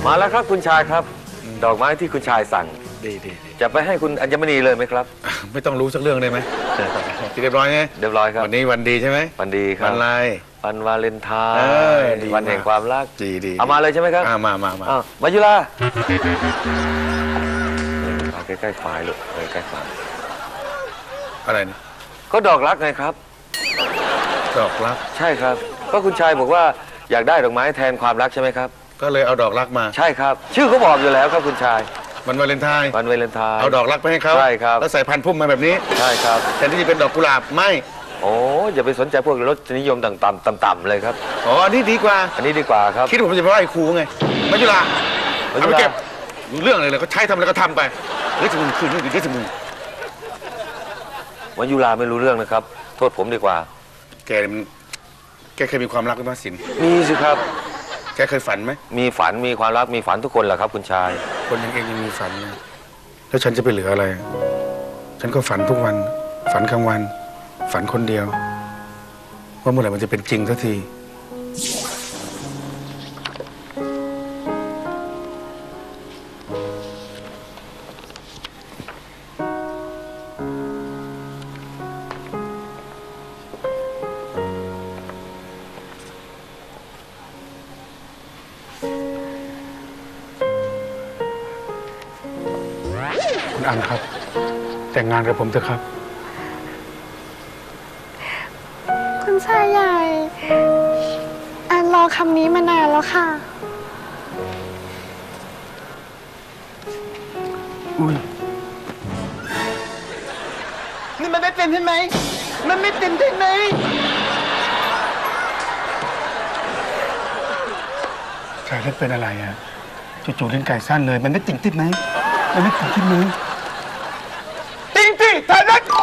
มาแล้วครับคุณชายครับดอกไม้ที่คุณชายสั่งดีจะไปให้คุณอัญมณีเลยไหมครับไม่ต้องรู้สักเรื่องได้ไหมเรียบร้อยไงเรียบร้อยครับวันนี้วันดีใช่ไหมวันดีครับวันอะไรวันวาเลนไทน์วันแห่งความรักดีเอามาเลยใช่ไหมครับมายุราเอาใกล้ๆฝ่ายลูกใกล้ๆฝ่ายอะไรนี่ก็ดอกรักไงครับดอกรักใช่ครับก็คุณชายบอกว่าอยากได้ดอกไม้แทนความรักใช่ไหมครับก็เลยเอาดอกรักมาใช่ครับชื่อเขาบอกอยู่แล้วครับคุณชายวันวาเลนไทน์วันวาเลนไทน์เอาดอกรักไปให้เขาใช่ครับแล้วใส่พันพุ่มมาแบบนี้ใช่ครับแทนที่จะเป็นดอกกุหลาบไม่โอ้อย่าไปสนใจพวกรสนิยมต่ำๆเลยครับอ๋ออันนี้ดีกว่าครับคิดผมจะไปไหว้ครูไงมายุราเอาไปเก็บเรื่องอะไรเลยก็ใช้ทำอะไรก็ทำไปเฮ้ยจะมึงคืนนี่ดีจะมึงมายุราไม่รู้เรื่องนะครับโทษผมดีกว่าแกเคยมีความรักหรือเปล่าสินมีสิครับแกเคยฝันไหมมีฝันมีความรักมีฝันทุกคนแหละครับคุณชายคนอย่างเองยังมีฝันนะแล้วฉันจะไปเหลืออะไรฉันก็ฝันทุกวันฝันกลางวันฝันคนเดียวว่าเมื่อไหร่มันจะเป็นจริงสักทีคุณอังครับแต่งงานกับผมเถอะครับคุณชายใหญ่อันรอคำนี้มานานแล้วค่ะอุ้ยนี่มันไม่เป็นใช่ไหมมันไม่เป็นใช่ไหมชายเล็กเป็นอะไรอ่ะจู่ๆลิ้นไก่สั้นเลยมันไม่ติ่งติดไหมมันไม่ติ่งติดไหมติงที่ท่านนัก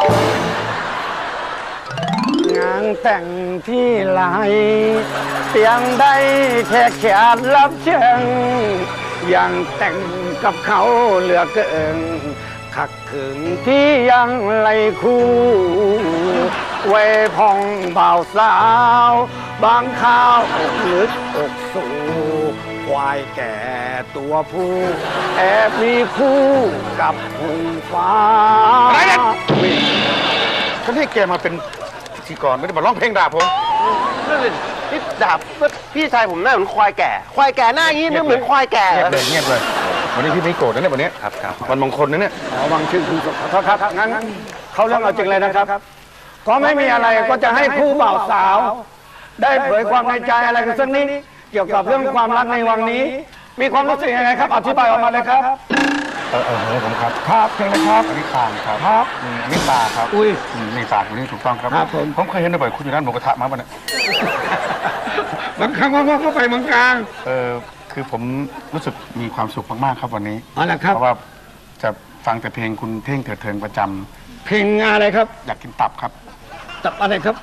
งานแต่งที่ไหลเสียงได้แค่แขกรับเชิญยังแต่งกับเขาเหลือเกินขักขึงที่ยังไหลคู่เวพองบ่าวสาวบางข้าวอกลึกอกสูควายแก่ตัวผู้แอบมีคู่กับหุ่นฟ้าอะไรเนี่ยฉันให้แกมาเป็นพิธีกรไม่ได้มาร้องเพลงด่าผมนี่ดาบพี่ชายผมหน้าเหมือนควายแก่ควายแก่หน้าอย่างนี้ไม่เหมือนควายแก่เงียบเลยวันนี้พี่ไม่โกรธนะเนี่ยวันนี้ครับวันมงคลนะเนี่ยวังชื่อคุณขอโทษครับงั้นเขาเรื่องเอาจริงเลยนะครับก็ไม่มีอะไรก็จะให้คู่บ่าวสาวได้เผยความในใจอะไรกันสักนิดเกี่ยวกับเรื่องความรักในวังนี้มีความรู้สึกยังไงครับอธิบายออกมาเลยครับผมครับเชิญเลยครับอันนี้คางครับอันนี้ตาครับอุ้ยนี่ตาอันนี้ถูกต้องครับผมเคยเห็นบ่อยคุณอยู่ร้านหมูกระทะมาป่ะเนี่ยบางครั้งว่าเข้าไปเมืองกลางคือผมรู้สึกมีความสุขมากๆครับวันนี้เพราะว่าจะฟังแต่เพลงคุณเท่งเถิดเทิงประจำเพลงอะไรครับอยากกินตับครับตับอะไรครับ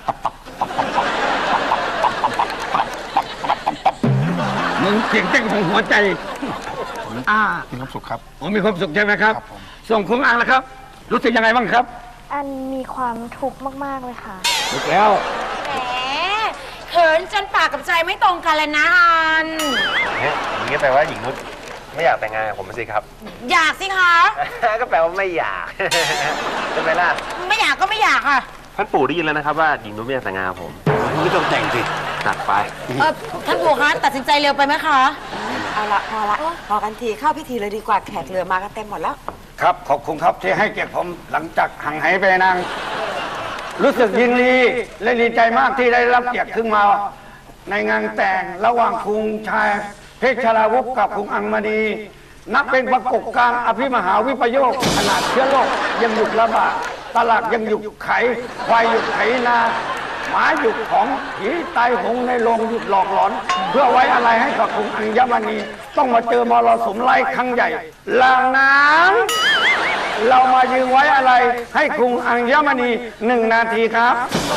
มึงเสียงเต้นของหัวใจมีความสุขครับมีความสุขใช่ไหมครับส่งคุณอังแล้วครับรู้สึกยังไงบ้างครับอันมีความทุกข์มากๆเลยค่ะทุกข์แล้วแหมเขินจนปากกับใจไม่ตรงกันเลยนะอันอย่างนี้แปลว่าหญิงนุชไม่อยากแต่งงานกับผมสิครับอยากสิคะก็แปลว่าไม่อยากใช่ไหมล่ะไม่อยากก็ไม่อยากค่ะท่านปู่ได้ยินแล้วนะครับว่าหญิงนุชไม่อยากแต่งงานกับผมไม่ต้องแต่งสิตัดไปท่านปู่คะตัดสินใจเร็วไปไหมคะเอาละพอกันทีเข้าพิธีเลยดีกว่าแขกเรือมากันเต็มหมดแล้วครับขอบคุณครับที่ให้เกียรติผมหลังจากห่างหายไปนานรู้สึกยินดีและดีใจมากที่ได้รับเกียรติขึ้นมาในงานแต่งระหว่างคุณชายเพชรชลาวุฒิกับคุณอังมณีนับเป็นปรากฏการณ์อภิมหาวิปโยคขนาดเชื้อโรคยังหยุดระบาดตลาดยังหยุดไขควายหยุดไถนาหมาหยุดของผีตายหงในโรงหยุดหลอกหลอนเพื่อไว้อะไรให้กับคุณอัญมณีต้องมาเจอมรสุมไร้ครั้งใหญ่หลังน้ำเรามายืนไว้อะไรให้คุณอัญมณี1 นาทีครับ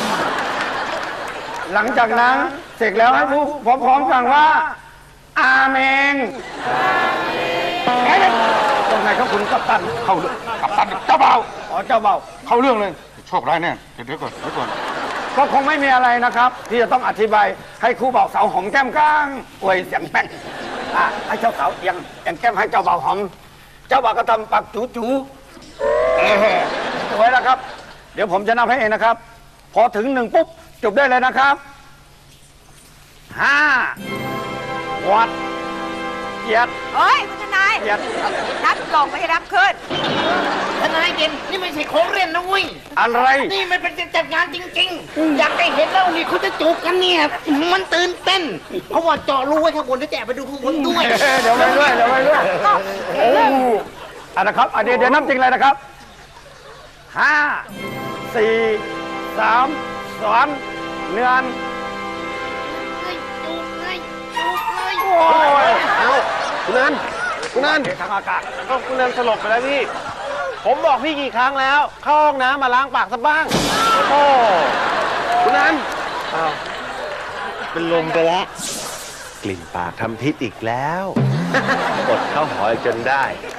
หลังจากนั้นเสร็จแล้วให้ผู้พร้อมๆกันว่าอาเมนยังไงครับคุณกัปตันเข้ากัปตันเจ้าเบาเจ้าเบาเข้าเรื่องเลยโชคร้ายแน่เดี๋ยวก่อนก็คงไม่มีอะไรนะครับที่จะต้องอธิบายให้คู่บ่าวสาวหอมแก้มก้างอวยเสียงแป๊กไอ้เจ้าสาวยังแก้มให้เจ้าบ่าวหอม เจ้าบ่าวก็ทำปากจู๋สวยแล้วครับ เดี๋ยวผมจะนับให้เองนะครับ พอถึง1ปุ๊บจบได้เลยนะครับ5วัดเจ็ดเฮ้ยคุณทนายเจ็ดนับลงไม่ให้นับขึ้นทนายเด่นนี่ไม่ใช่ของเล่นนะเว้ยอะไรนี่มันเป็นจัดงานจริงๆ อยากให้เห็นแล้วนี่เขาจะจูบกันเนี่ย มันตื่นเต้น เพราะว่าเจาะรูไว้ข้างบนแล้วจะแอบไปดูข้างบนด้วยเดี๋ยวไปด้วยโอ้นะครับเดี๋ยวนับจริงเลยนะครับ5 4 3 2 1 โอ้ยเอาคุณนันคุณนันทางอากาศก็คุณนันสลบไปแล้วพี่ ผมบอกพี่กี่ครั้งแล้ว เข้าห้องน้ำมาล้างปากซะบ้าง โอ้คุณนันอ้าวเป็นลมไปแล้ว กลิ่นปากทำพิษอีกแล้วอดเข้าหอยจนได้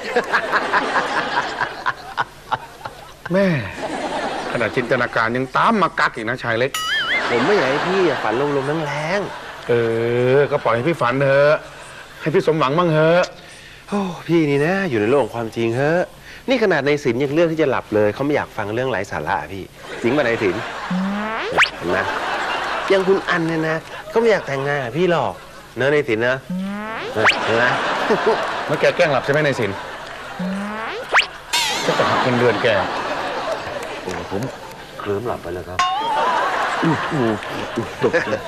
แม่ขนาดจินตนาการยังตามมากักอีกนะชายเล็กผมไม่อยากให้พี่ฝันลมๆแรงๆก็ปล่อยให้พี่ฝันเถอะให้พี่สมหวังบ้างเถอะโอ้พี่นี่นะอยู่ในโลกของความจริงเฮ้อะนี่ขนาดในศิลป์ยังเลือกที่จะหลับเลยเขาไม่อยากฟังเรื่องไร้สาระพี่จริงป่ะในศิลป์เห็นไหมอยังคุณอันเนี่ยนะเขาไม่อยากแต่งงานกับพี่หรอกเนอะในศิลป์นะเห็นไหมเมื่อแกแกล้งหลับใช่ไหมในสินจะหักเงินเดือนแกโอ้ผมเคลิ้มหลับไปแล้วครับตกเลย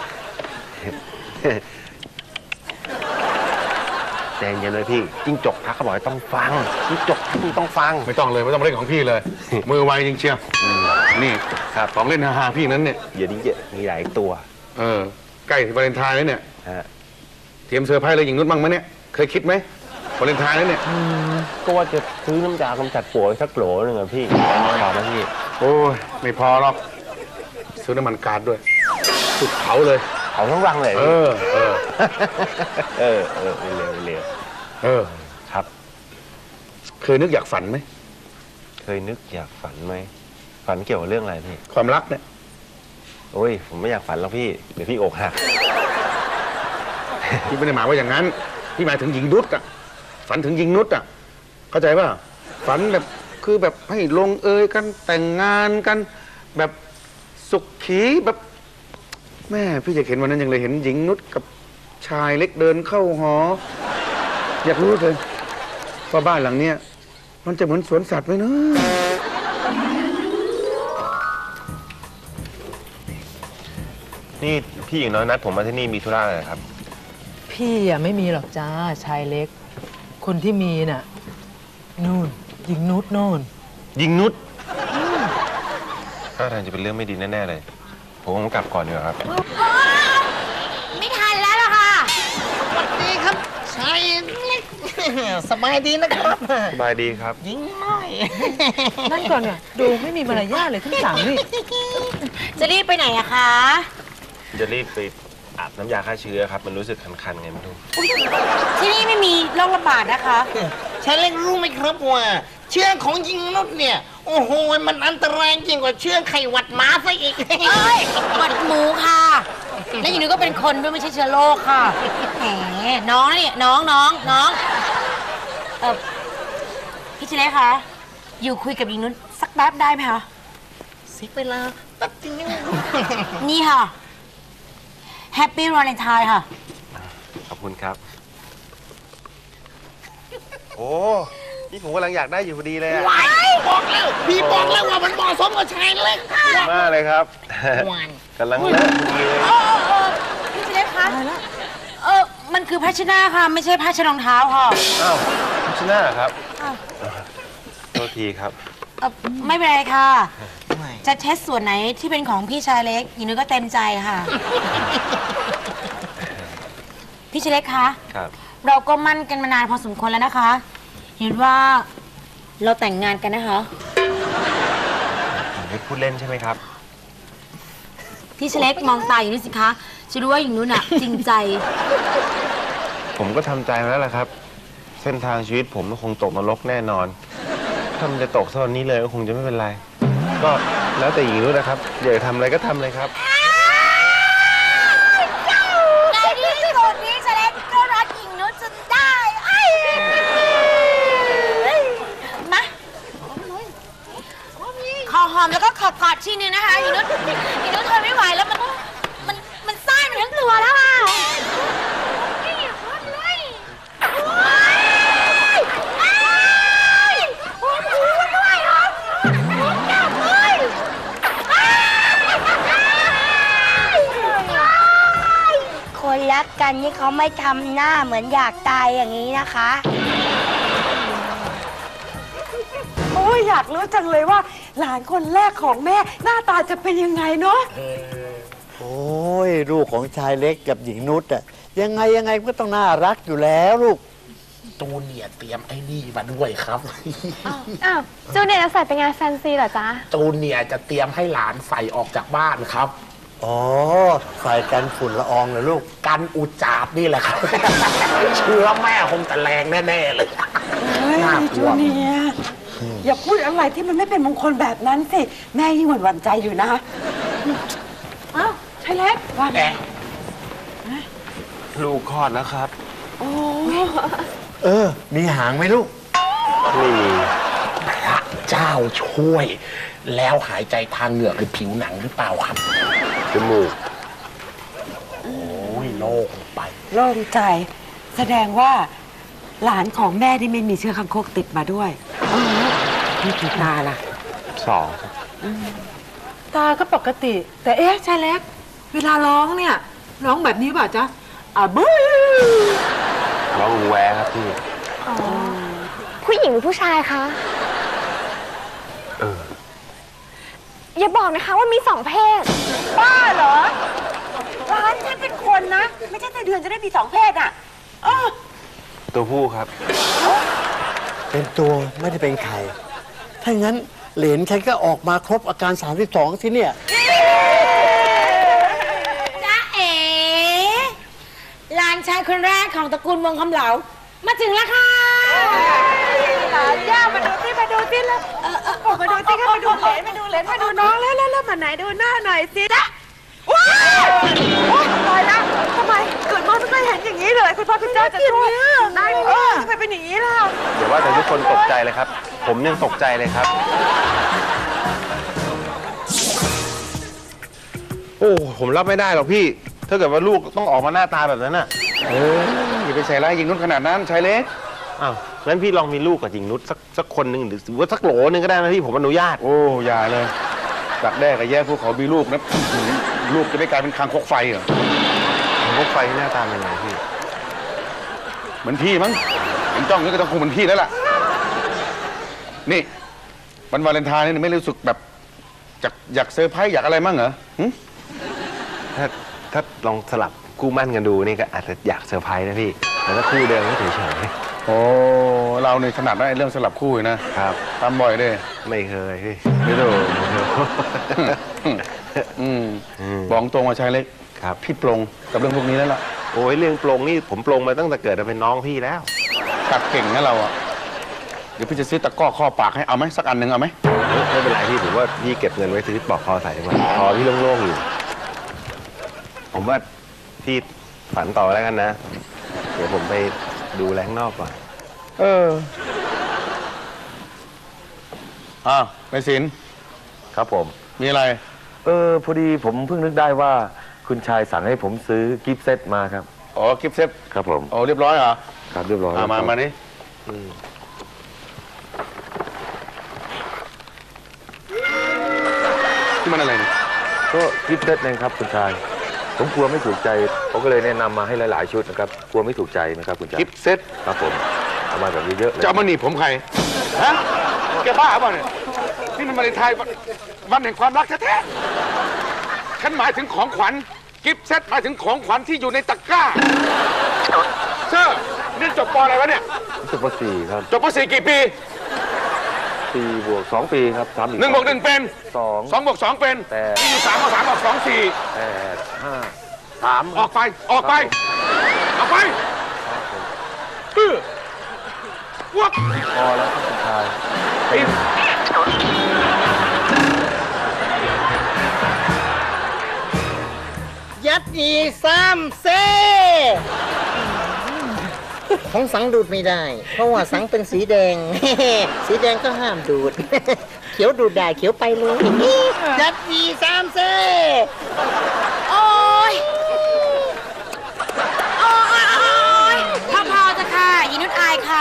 แต่ยังเลยพี่จิ้งจกทักเขาบอกต้องฟังจิ้งจกทักต้องฟังไม่ต้องเลยไม่ต้องเล่นของพี่เลย มือไวจริงเชียวนี่ครับของเล่นฮาๆพี่นั้นเนี่ยเดี๋ยวนี้มีหลายตัวใกล้ถึงวาเลนไทน์แล้วเนี่ยฮะเตรียมเซอร์ไพรส์อะไรหญิงนุชบ้างไหมเนี่ยเคยคิดไหมวาเลนไทน์แล้วเนี่ยก็ว่าจะซื้อน้ำยากำจัดปวดสักโหลนึงอะพี่พอไหมพี่โอ้ยไม่พอหรอกซื้อน้ำมันก๊าซด้วยสุดเผาเลยเอาทั้งรังเลยเร็วครับเคยนึกอยากฝันไหมเคยนึกอยากฝันไหมฝันเกี่ยวกับเรื่องอะไรพี่ความรักเนี่ยโอ้ยผมไม่อยากฝันแล้วพี่เดี๋ยวพี่อกหักพี่ไม่ได้หมายว่าอย่างนั้น พี่หมายถึงหญิงนุชอ่ะฝันถึงหญิงนุชอ่ะเข้าใจป่ะฝันแบบคือแบบให้ลงเอยกันแต่งงานกันแบบสุขีแบบแม่พี่จะเห็นวันนั้นยังเลยเห็นหญิงนุชกับชายเล็กเดินเข้าหอ อยากรู้เลยว่าบ้านหลังเนี้ยมันจะเหมือนสวนสัตว์ไหมเนอะนี่พี่อย่างน้อยนัดผมมาที่นี่มีธุระอะไรครับพี่อะไม่มีหรอกจ้าชายเล็ก คนที่มีน่ะนู่นหญิงนุชโน่นยิงนุชถ้าทางจะเป็นเรื่องไม่ดีแน่ๆเลยผมคงกลับก่อนดีกว่าครับไม่ทันแล้วล่ะค่ะสวัสดีครับชายเล็ก สบายดีนะครับสบายดีครับยิงน้อยนั่นก่อนเนี่ยดูไม่มีมารยาทเลยขึ้นสั่งนี่จะรีบไปไหนอะคะจะรีบไปอาบน้ำยาฆ่าเชื้อครับมันรู้สึกคันๆไงไม่รู้ที่นี่ไม่มีโรคระบาดนะคะชายเล็กรู้ไหมครับว่า เชื้อของยิงนุษเนี่ย โอ้โห มันอันตรายยิ่งกว่าเชื้อไข้หวัดหมาซะอีกเอ้ยหวัดหมูค่ะ และอย่างนี้ก็เป็นคนด้วยไม่ใช่เชื้อโรคค่ะ แหม น้องนี่น้องพี่เจเล่คะ อยู่คุยกับหญิงนุชสักแป๊บได้ไหมคะสิเวลาแป๊บนึงนี่ค่ะ แฮปปี้วาเลนไทน์ค่ะขอบคุณครับโอ้นี่ผมกำลังอยากได้อยู่พอดีเลยอะว้ายบอกแล้วพี่บอกแล้วว่ามันเหมาะสมกับชายเล็กขอบคุณมากเลยครับหวานกำลังเลิกพอดีเลยพี่เจเล่คะมันคือผ้าเช็ดหน้าค่ะ ไม่ใช่ผ้าเช็ดรองเท้าค่ะอ้าวชนะครับโทษทีครับไม่เป็นไรค่ะ จะเช็ดส่วนไหนที่เป็นของพี่ชายเล็กหญิงนุ้ยก็เต็มใจค่ะ พี่ชายเล็กคะครับเราก็มั่นกันมานานพอสมควรแล้วนะคะ เห็นว่าเราแต่งงานกันนะคะผมไม่พูดเล่นใช่ไหมครับพี่ชายเล็กมองตาอยู่นี่สิคะจะรู้ว่าหญิงนุ้ยน่ะ จริงใจผมก็ทำใจมาแล้วล่ะครับ เส้นทางชีวิตผมก็คงตกนรกแน่นอน ถ้ามันจะตกเท่านี้เลยก็คงจะไม่เป็นไร ก็แล้วแต่หญิงนุ้ยนะครับอยากทำอะไรก็ทำเลยครับในที่สุดพี่ชายเล็กก็รักหญิงนุ้ยจนหอมแล้วก็กอดทีนึงนะคะอีนุชทนไม่ไหวแล้วมันไส้มันทั้งตัวแล้วค่ะคนรักกันนี่เขาไม่ทำหน้าเหมือนอยากตายอย่างนี้นะคะโอ้ยอยากรู้จังเลยว่า หลานคนแรกของแม่หน้าตาจะเป็นยังไงเนาะโอ้ยลูกของชายเล็กกับหญิงนุชอะยังไงก็ต้องน่ารักอยู่แล้วลูกตูนเนี่ยเตรียมไอ้นี่มาด้วยครับอ้าวจูเนียร์จะใส่ไปงานแฟนซีเหรอจ๊ะตูนเนี่ยจะเตรียมให้หลานใส่ออกจากบ้านครับอ๋อใส่กันฝุ่นละอองเหรอลูกกันอุจจาบนี่แหละครับ เชื้อแม่คงจะแรงแน่ๆเลยเฮ้ยน่ากลัจูวเนียร์อย่าพูดอะไรที่มันไม่เป็นมงคลแบบนั้นสิ แม่ยิ่งหวั่นใจอยู่นะอ้าวชายเล็กว่าไงลูกคลอดแล้วครับมีหางไหมลูกไม่มีพระเจ้าช่วย แล้วหายใจทางเหงือกหรือผิวหนังหรือเปล่าครับจมูกโอ้ยโล่งไปโล่งใจ แสดงว่า หลานของแม่ที่ไม่มีเชื้อคังคกติดมาด้วยนี่กี่ตาล่ะ 2 ครับตาก็ปกติ แต่เอ๊ะชายเล็ก เวลาร้องเนี่ย ร้องแบบนี้ป่ะจ๊ะบู๊ร้องแวครับพี่ผู้หญิงหรือผู้ชายคะ อย่าบอกนะคะว่ามี2 เพศบ้าเหรอ ร้านฉันเป็นคนนะ ไม่ใช่แต่เดือนจะได้มี2 เพศอ่ะตัวผู้ครับเป็นตัวไม่ได้เป็นไข่ถ้างั้นเหลนฉันก็ออกมาครบอาการ32สิเนี่ยจ๊ะเอ๋หลานชายคนแรกของตระกูลวงคำเหลามาถึงแล้วค่ะหลานย่ามาดูสิมาดูสิแล้วมาดูสิก็มาดูเหลนมาดูเหลนมาดูน้องแล้วมาไหนดูหน้าหน่อยสินะว้าวตายแล้วทำไมเกิดมาไม่เคยเห็นอย่างนี้เลยคุณพ่อคุณเจ้าจะช่วยนายทำไมเป็นอย่างนี้ล่ะเดี๋ยวว่าแต่ทุกคนตกใจเลยครับ ผมยังตกใจเลยครับ โอ้ผมรับไม่ได้หรอกพี่ ถ้าเกิดว่าลูกต้องออกมาหน้าตาแบบนั้นน่ะอย่าไปใส่ร้ายหญิงนุชขนาดนั้นชายเล็กอ้าวงั้นพี่ลองมีลูกกับหญิงนุชสักคนหนึ่งหรือว่าสักโหลนึงก็ได้นะพี่ผมอนุญาตโอ้อย่าเลยดักแด้กับแย่พวกเขามีลูกนะลูกจะไม่กลายเป็นคางคกไฟเหรอพวกไฟหน้าตาเป็นไงพี่เหมือนพี่มั้งเห็นจ้องนี่ก็ต้องคงเหมือนพี่แล้วล่ะ นี่วันวาเลนไทน์นี่ไม่รู้สึกแบบอยากเซอร์ไพรส์อยากอะไรมั่งเหรอหึถ้าลองสลับคู่มั่นกันดูนี่ก็อาจจะอยากเซอร์ไพรส์นะพี่ แต่ถ้าคู่เดิมก็เฉยโอ้เราในถนัดได้เรื่องสลับคู่อยู่นะครับทำบ่อยด้วยๆไม่เคยพี่ไม่โดนบอกตรงว่าชายเล็กครับพี่ปรงกับเรื่องพวกนี้แล้วล่ะโอ้ยเรื่องปลงนี่ผมปลงมาตั้งแต่เกิดมาเป็นน้องพี่แล้วตัดเก่งนะเราอ่ะเดี๋ยวพี่จะซื้อตะกร้อข้อปากให้เอาไหมสักอันหนึ่งเอาไหมไม่เป็นไรพี่ผมว่าพี่เก็บเงินไว้ซื้อปลอกคอใส่ดีกว่าคอพี่โล่งๆอยู่ ผมว่าพี่ฝันต่อแล้วกันนะ เดี๋ยวผมไปดูแลข้างนอกก่อนอ้าวนายศิลป์ครับผมมีอะไรพอดีผมเพิ่งนึกได้ว่าคุณชายสั่งให้ผมซื้อกิฟต์เซตมาครับอ๋อกิฟต์เซตครับผมอ๋อเรียบร้อยเหรอครับเรียบร้อยมานี่ที่มันอะไรเนี่ยก็กิฟต์เซตเองครับคุณชาย ผมกลัวไม่ถูกใจผมก็เลยแนะนำมาให้หลายๆชุดนะครับกลัวไม่ถูกใจนะครับคุณชายกิฟต์เซตครับผมเอามาแบบเยอะๆเลยจะเอามาหนีบผมใครฮะแกบ้าเปล่าเนี่ยนี่มันวาเลนไทน์วันแห่งความรักแท้ๆฉันหมายถึงของขวัญกิฟต์เซตหมายถึงของขวัญที่อยู่ในตะกร้าเชอร์นี่จบป.อะไรวะเนี่ยจบป .4 ครับจบป.4 กี่ปี 4 บวก 2 ปีครับ3อีก 1 บวก 1 เป็น 2 2 บวก 2 เป็น 8 นี่3 บวก 3 ออก 2 4 8 5 3 ออกไป ออกไป ออกไปวับพอแล้วครับคุณชายยัดอีซ้ำเซ่ของสังดูดไม่ได้ เพราะว่าสังเป็นสีแดง สีแดงก็ห้ามดูด เขียวดูดได้เขียวไปเลยจัดดีสามเซ่โอ๊ยโอ๊ยพอๆจะค่ะยินุชอายเขา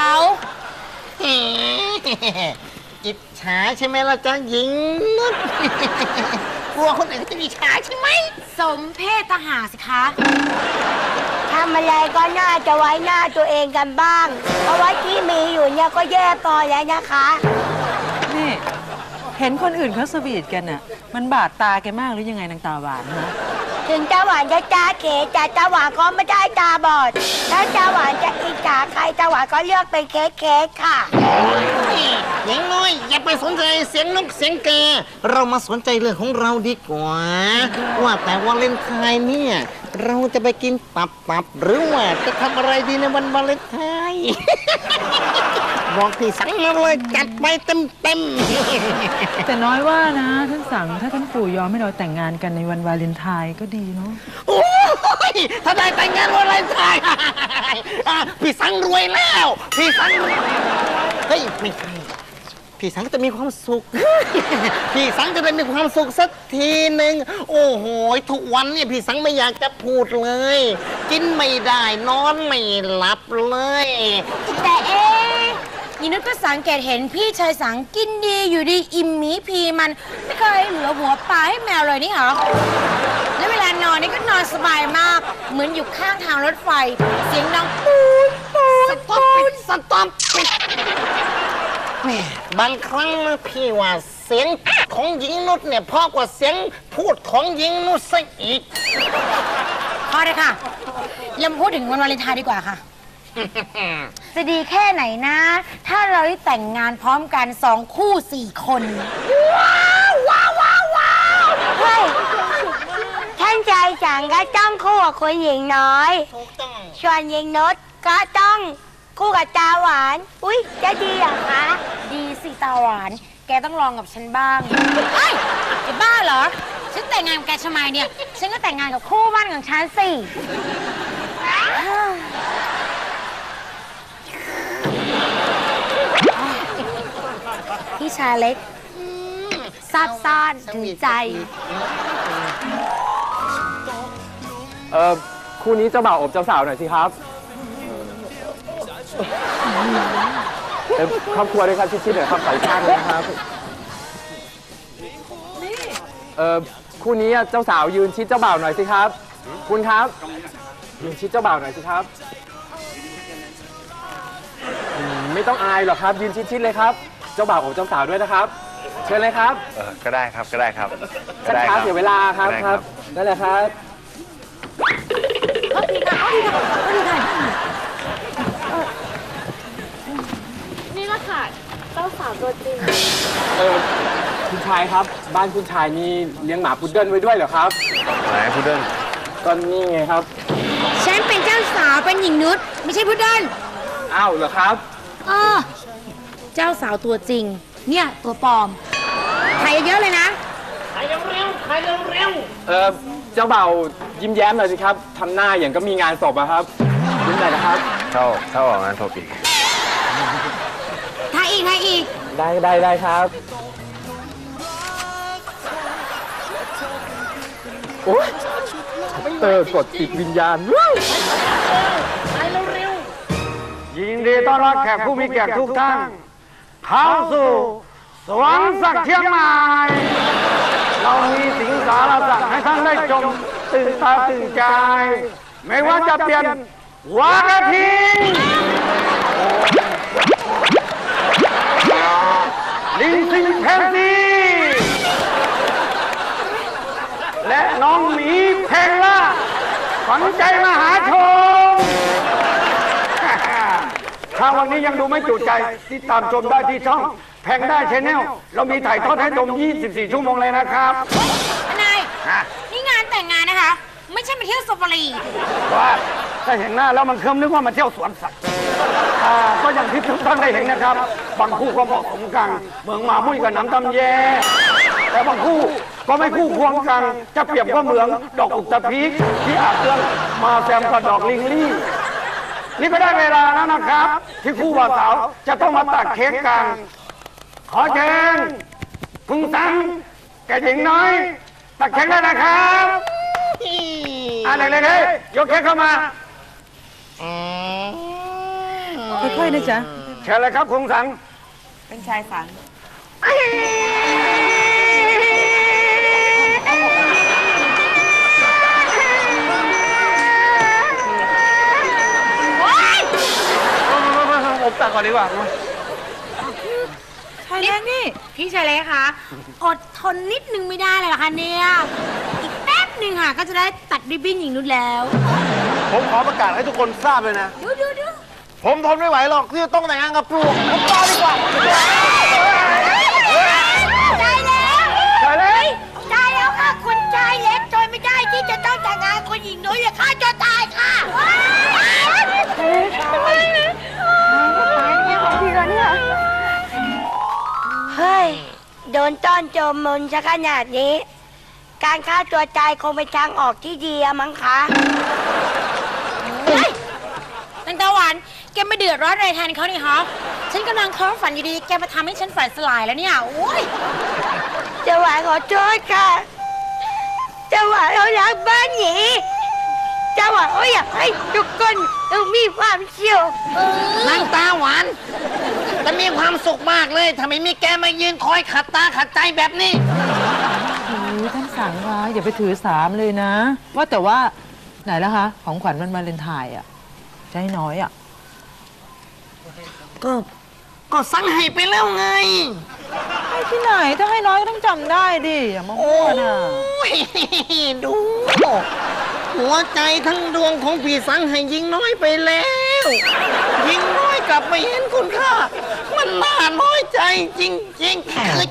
อิจฉาใช่ไหมล่ะจ๊ะหญิงนุช กลัวคนอื่นเขาจะมีฉาใช่ไหมสมเพศทหารสิคะทำอะไรก็น่าจะไว้หน้าตัวเองกันบ้าง เพราะว่าที่มีอยู่เนี่ยก็แย่พอแล้วนะคะนี่ เห็นคนอื่นเขาสวีทกันน่ะ มันบาดตาแกมากหรือยังไงนางตาหวานฮะถึงตาหวานจะจ้าเขแต่ตาหวานก็ไม่ได้ตาบอด ถ้าตาหวานจะอิจฉาใครตาหวานก็เลือกเป็นเค้กค่ะหญิงน้อยอย่าไปสนใจเสียงนกเสียงกาเรามาสนใจเรื่องของเราดีกว่า ว่าแต่วาเลนไทน์เนี่ย เราจะไปกินตับหรือว่าจะทำอะไรดีในวันวาเลนไทน์ บอกพี่สังมาเลยจัดไปเต็มแต่น้อยว่านะท่านสั่งถ้าท่านปู่ยอมให้เราแต่งงานกันในวันวาเลนไทน์ก็ดีเนาะโอ้ยถ้าได้แต่งงานวาเลนไทน์ พี่สังรวยแล้ว พี่สังเฮ้ยไม่ใช่พี่สังจะมีความสุข พี่สังจะได้มีความสุขสักทีหนึ่งโอ้โหทุกวันเนี่ยพี่สังไม่อยากจะพูดเลย กินไม่ได้นอนไม่หลับเลยแต่ยินุชก็สังเกตเห็นพี่ชายสังกินดีอยู่ดีอิ่มหมีพีมันไม่เคยเหลือหัวปลาให้แมวเลยนี่เหรอแล้วเวลานอนนี่ก็นอนสบายมากเหมือนอยู่ข้างทางรถไฟเสียงดังปูดปูดสต๊อปปิดแม่บางครั้งนะพี่ว่าเสียงของหญิงนุชเนี่ยเพราะกว่าเสียงพูดของหญิงนุชซะอีกพอเลยค่ะเรามาพูดถึงวันวาเลนไทน์ดีกว่าค่ะ จะดีแค่ไหนนะ ถ้าเราได้แต่งงานพร้อมกัน2 คู่ 4 คนว้าวเฮ้ยท่านใจสั่งก็ต้องคู่กับคุณหญิงน้อย ส่วนหญิงนุชก็ต้องคู่กับตาหวาน อุ๊ยจะดีเหรอคะดีสิตาหวาน แกต้องลองกับฉันบ้างเฮ้ยจะบ้าเหรอ ฉันแต่งงานกับแกทำไมเนี่ย ฉันก็แต่งงานกับคู่มั่นของฉันสิ พี่ชายเล็กซาบซ่านถึงใจคู่นี้เจ้าบ่าวอบเจ้าสาวหน่อยสิครับครอบครัวด้วยครับชิดๆหน่อยครับใส่ข้างนะครับคู่นี้เจ้าสาวยืนชิดเจ้าบ่าวหน่อยสิครับคุณครับยืนชิดเจ้าบ่าวหน่อยสิครับไม่ต้องอายหรอกครับยืนชิดๆเลยครับเจ้าบ่าวอบเจ้าสาวด้วยนะครับเชิญเลยครับก็ได้ครับก็ได้ครับช้าเสียเวลาครับครับได้เลยครับนี่ละค่ะเจ้าสาวตัวจริงคุณชายครับบ้านคุณชายนี่เลี้ยงหมาพุดเดิ้ลไว้ด้วยเหรอครับไหนพุดเดิ้ลก็นี่ไงครับฉันเป็นเจ้าสาวเป็นหญิงนุชไม่ใช่พุดเดิ้ลอ้าวเหรอครับเจ้าสาวตัวจริงเนี่ยตัวปลอมถ่ายเยอะเลยนะถ่ายเร็วๆถ่ายเร็วเจ้าบ่าวยิ้มแย้มหน่อยสิครับทำหน้าอย่างก็มีงานศพอะครับยิ้มหน่อยนะครับเข้าออกงานศพอีกถ่ายอีกได้ครับโอ้ยกดติดวิญญาณถ่ายเร็วยินดีต้อนรับแขกผู้มีเกียรติทุกท่านเข้าสู่สวนสัตว์เชียงใหม่เรามีสิงสารสัตว์ให้ท่านได้ชมตื่นตาตื่นใจไม่ว่าจะเปลี่ยนวากระทิงลิงซิงแพนซีและน้องหมีเพลล่าฝันใจมหาชนถ้าวันนี้ยังดูไม่จุใจติดตามชมได้ที่ช่องแพงได้ชแนลเรามีถ่ายทอดให้ชม24 ชั่วโมงเลยนะครับนายนี่งานแต่งงานนะคะไม่ใช่มาเที่ยวซาฟารีว่าถ้าเห็นหน้าแล้วมันเคลิ้มนึกว่ามาเที่ยวสวนสัตว์ก็อย่างที่ทุกท่านได้เห็นนะครับบางคู่ก็เหมาะสมกันเมืองมามุ่ยกับน้ำตำแยแต่บางคู่ก็ไม่คู่ควงกันจะเปรียบก็เหมือนดอกอุตภิกที่อาจเอื้องมาแซมกับดอกลิงลี่นี่ก็ได้เวลาแล้วนะครับ ที่คู่บ่าวสาวจะต้องมาตัดเค้กกัน ขอเชิญคุณสังกับหญิงน้อยตัดเค้กได้นะครับเลยยกเค้กเข้ามาค่อยๆนะจ๊ะเชิญเลยครับคุณสังเป็นชายสังผมตัดก่อนดีกว่าชายเล็กนี่ พี่ชายเล็กคะอดทนนิดนึงไม่ได้เลยเหรอคะเนี่ยอีกแป๊บหนึ่งค่ะก็จะได้ตัดริบบิ้นหญิงนุชแล้วผมขอประกาศให้ทุกคนทราบเลยนะดูผมทนไม่ไหวหรอกที่จะต้องแต่งงานกับปลวกผมรอดีกว่าใจแล้วค่ะคุณชายเล็กจนไม่ได้ที่จะต้องแต่งงานคุณหญิงนุ้ยอย่าฆ่าจนตายค่ะเฮ้ยโดนต้อนโจมมนซะขนาดนี้ การฆ่าตัวตายคงเป็นทางออกที่ดีอะมั้งคะตั้งแต่หวานแกไม่เดือดร้อนอะไรแทนเขานี่ฮะฉันกำลังเคิร์ฟฝันอยู่ดีแกมาทำให้ฉันฝันสลายแล้วเนี่ยโอ้ยเจ้าหวานขอโทษค่ะเจ้าหวานเขารักบ้านหนีเจ้าหวานเขาอยากให้ทุกคนมีความเชี่ยวนางตาหวานจะมีความสุขมากเลยทำไมมีแกมายืนคอยขัดตาขัดใจแบบนี้โอ้ยท่านสังคะอย่าไปถือสามเลยนะ ว่าแต่ว่าไหนแล้วคะ ของขวัญวันวาเลนไทน์อ่ะจะให้น้อยอ่ะก็สั่งให้ไปแล้วไงให้ที่ไหนถ้าให้น้อยก็ต้องจำได้ดิอย่ามามั่วนะดู หัวใจทั้งดวงของพี่สังให้ยิงน้อยไปแล้วยิงน้อยกลับไปเห็นคุณค่ามันน่าน้อยใจจริงๆเคย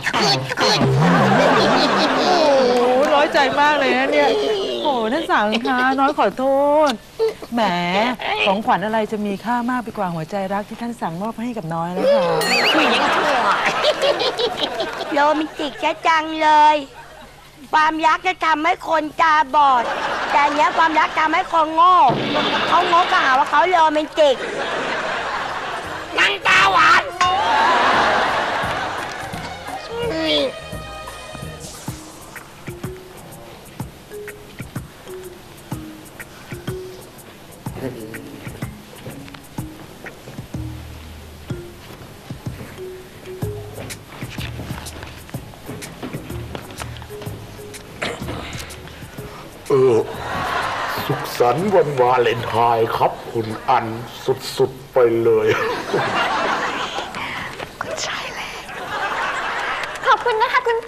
โอ้น้อยใจมากเลยนะเนี่ยโอ้ท่านสังคะน้อยขอโทษแหมของขวัญอะไรจะมีค่ามากไปกว่าหัวใจรักที่ท่านสั่งมอบให้กับน้อยแล้วค่ะผู้หญิงชั่วโรแมนติกจังเลย ความรักจะทำให้คนตาบอด แต่อันเนี้ยความรักทำให้คนโง่เขาโง่ก็หาว่าเขาโรแมนติกนางตาหวานสุขสันต์วันวาเลนไทน์ครับคุณอันสุดๆไปเลยคุณชายเล็กขอบคุณนะคะคุณ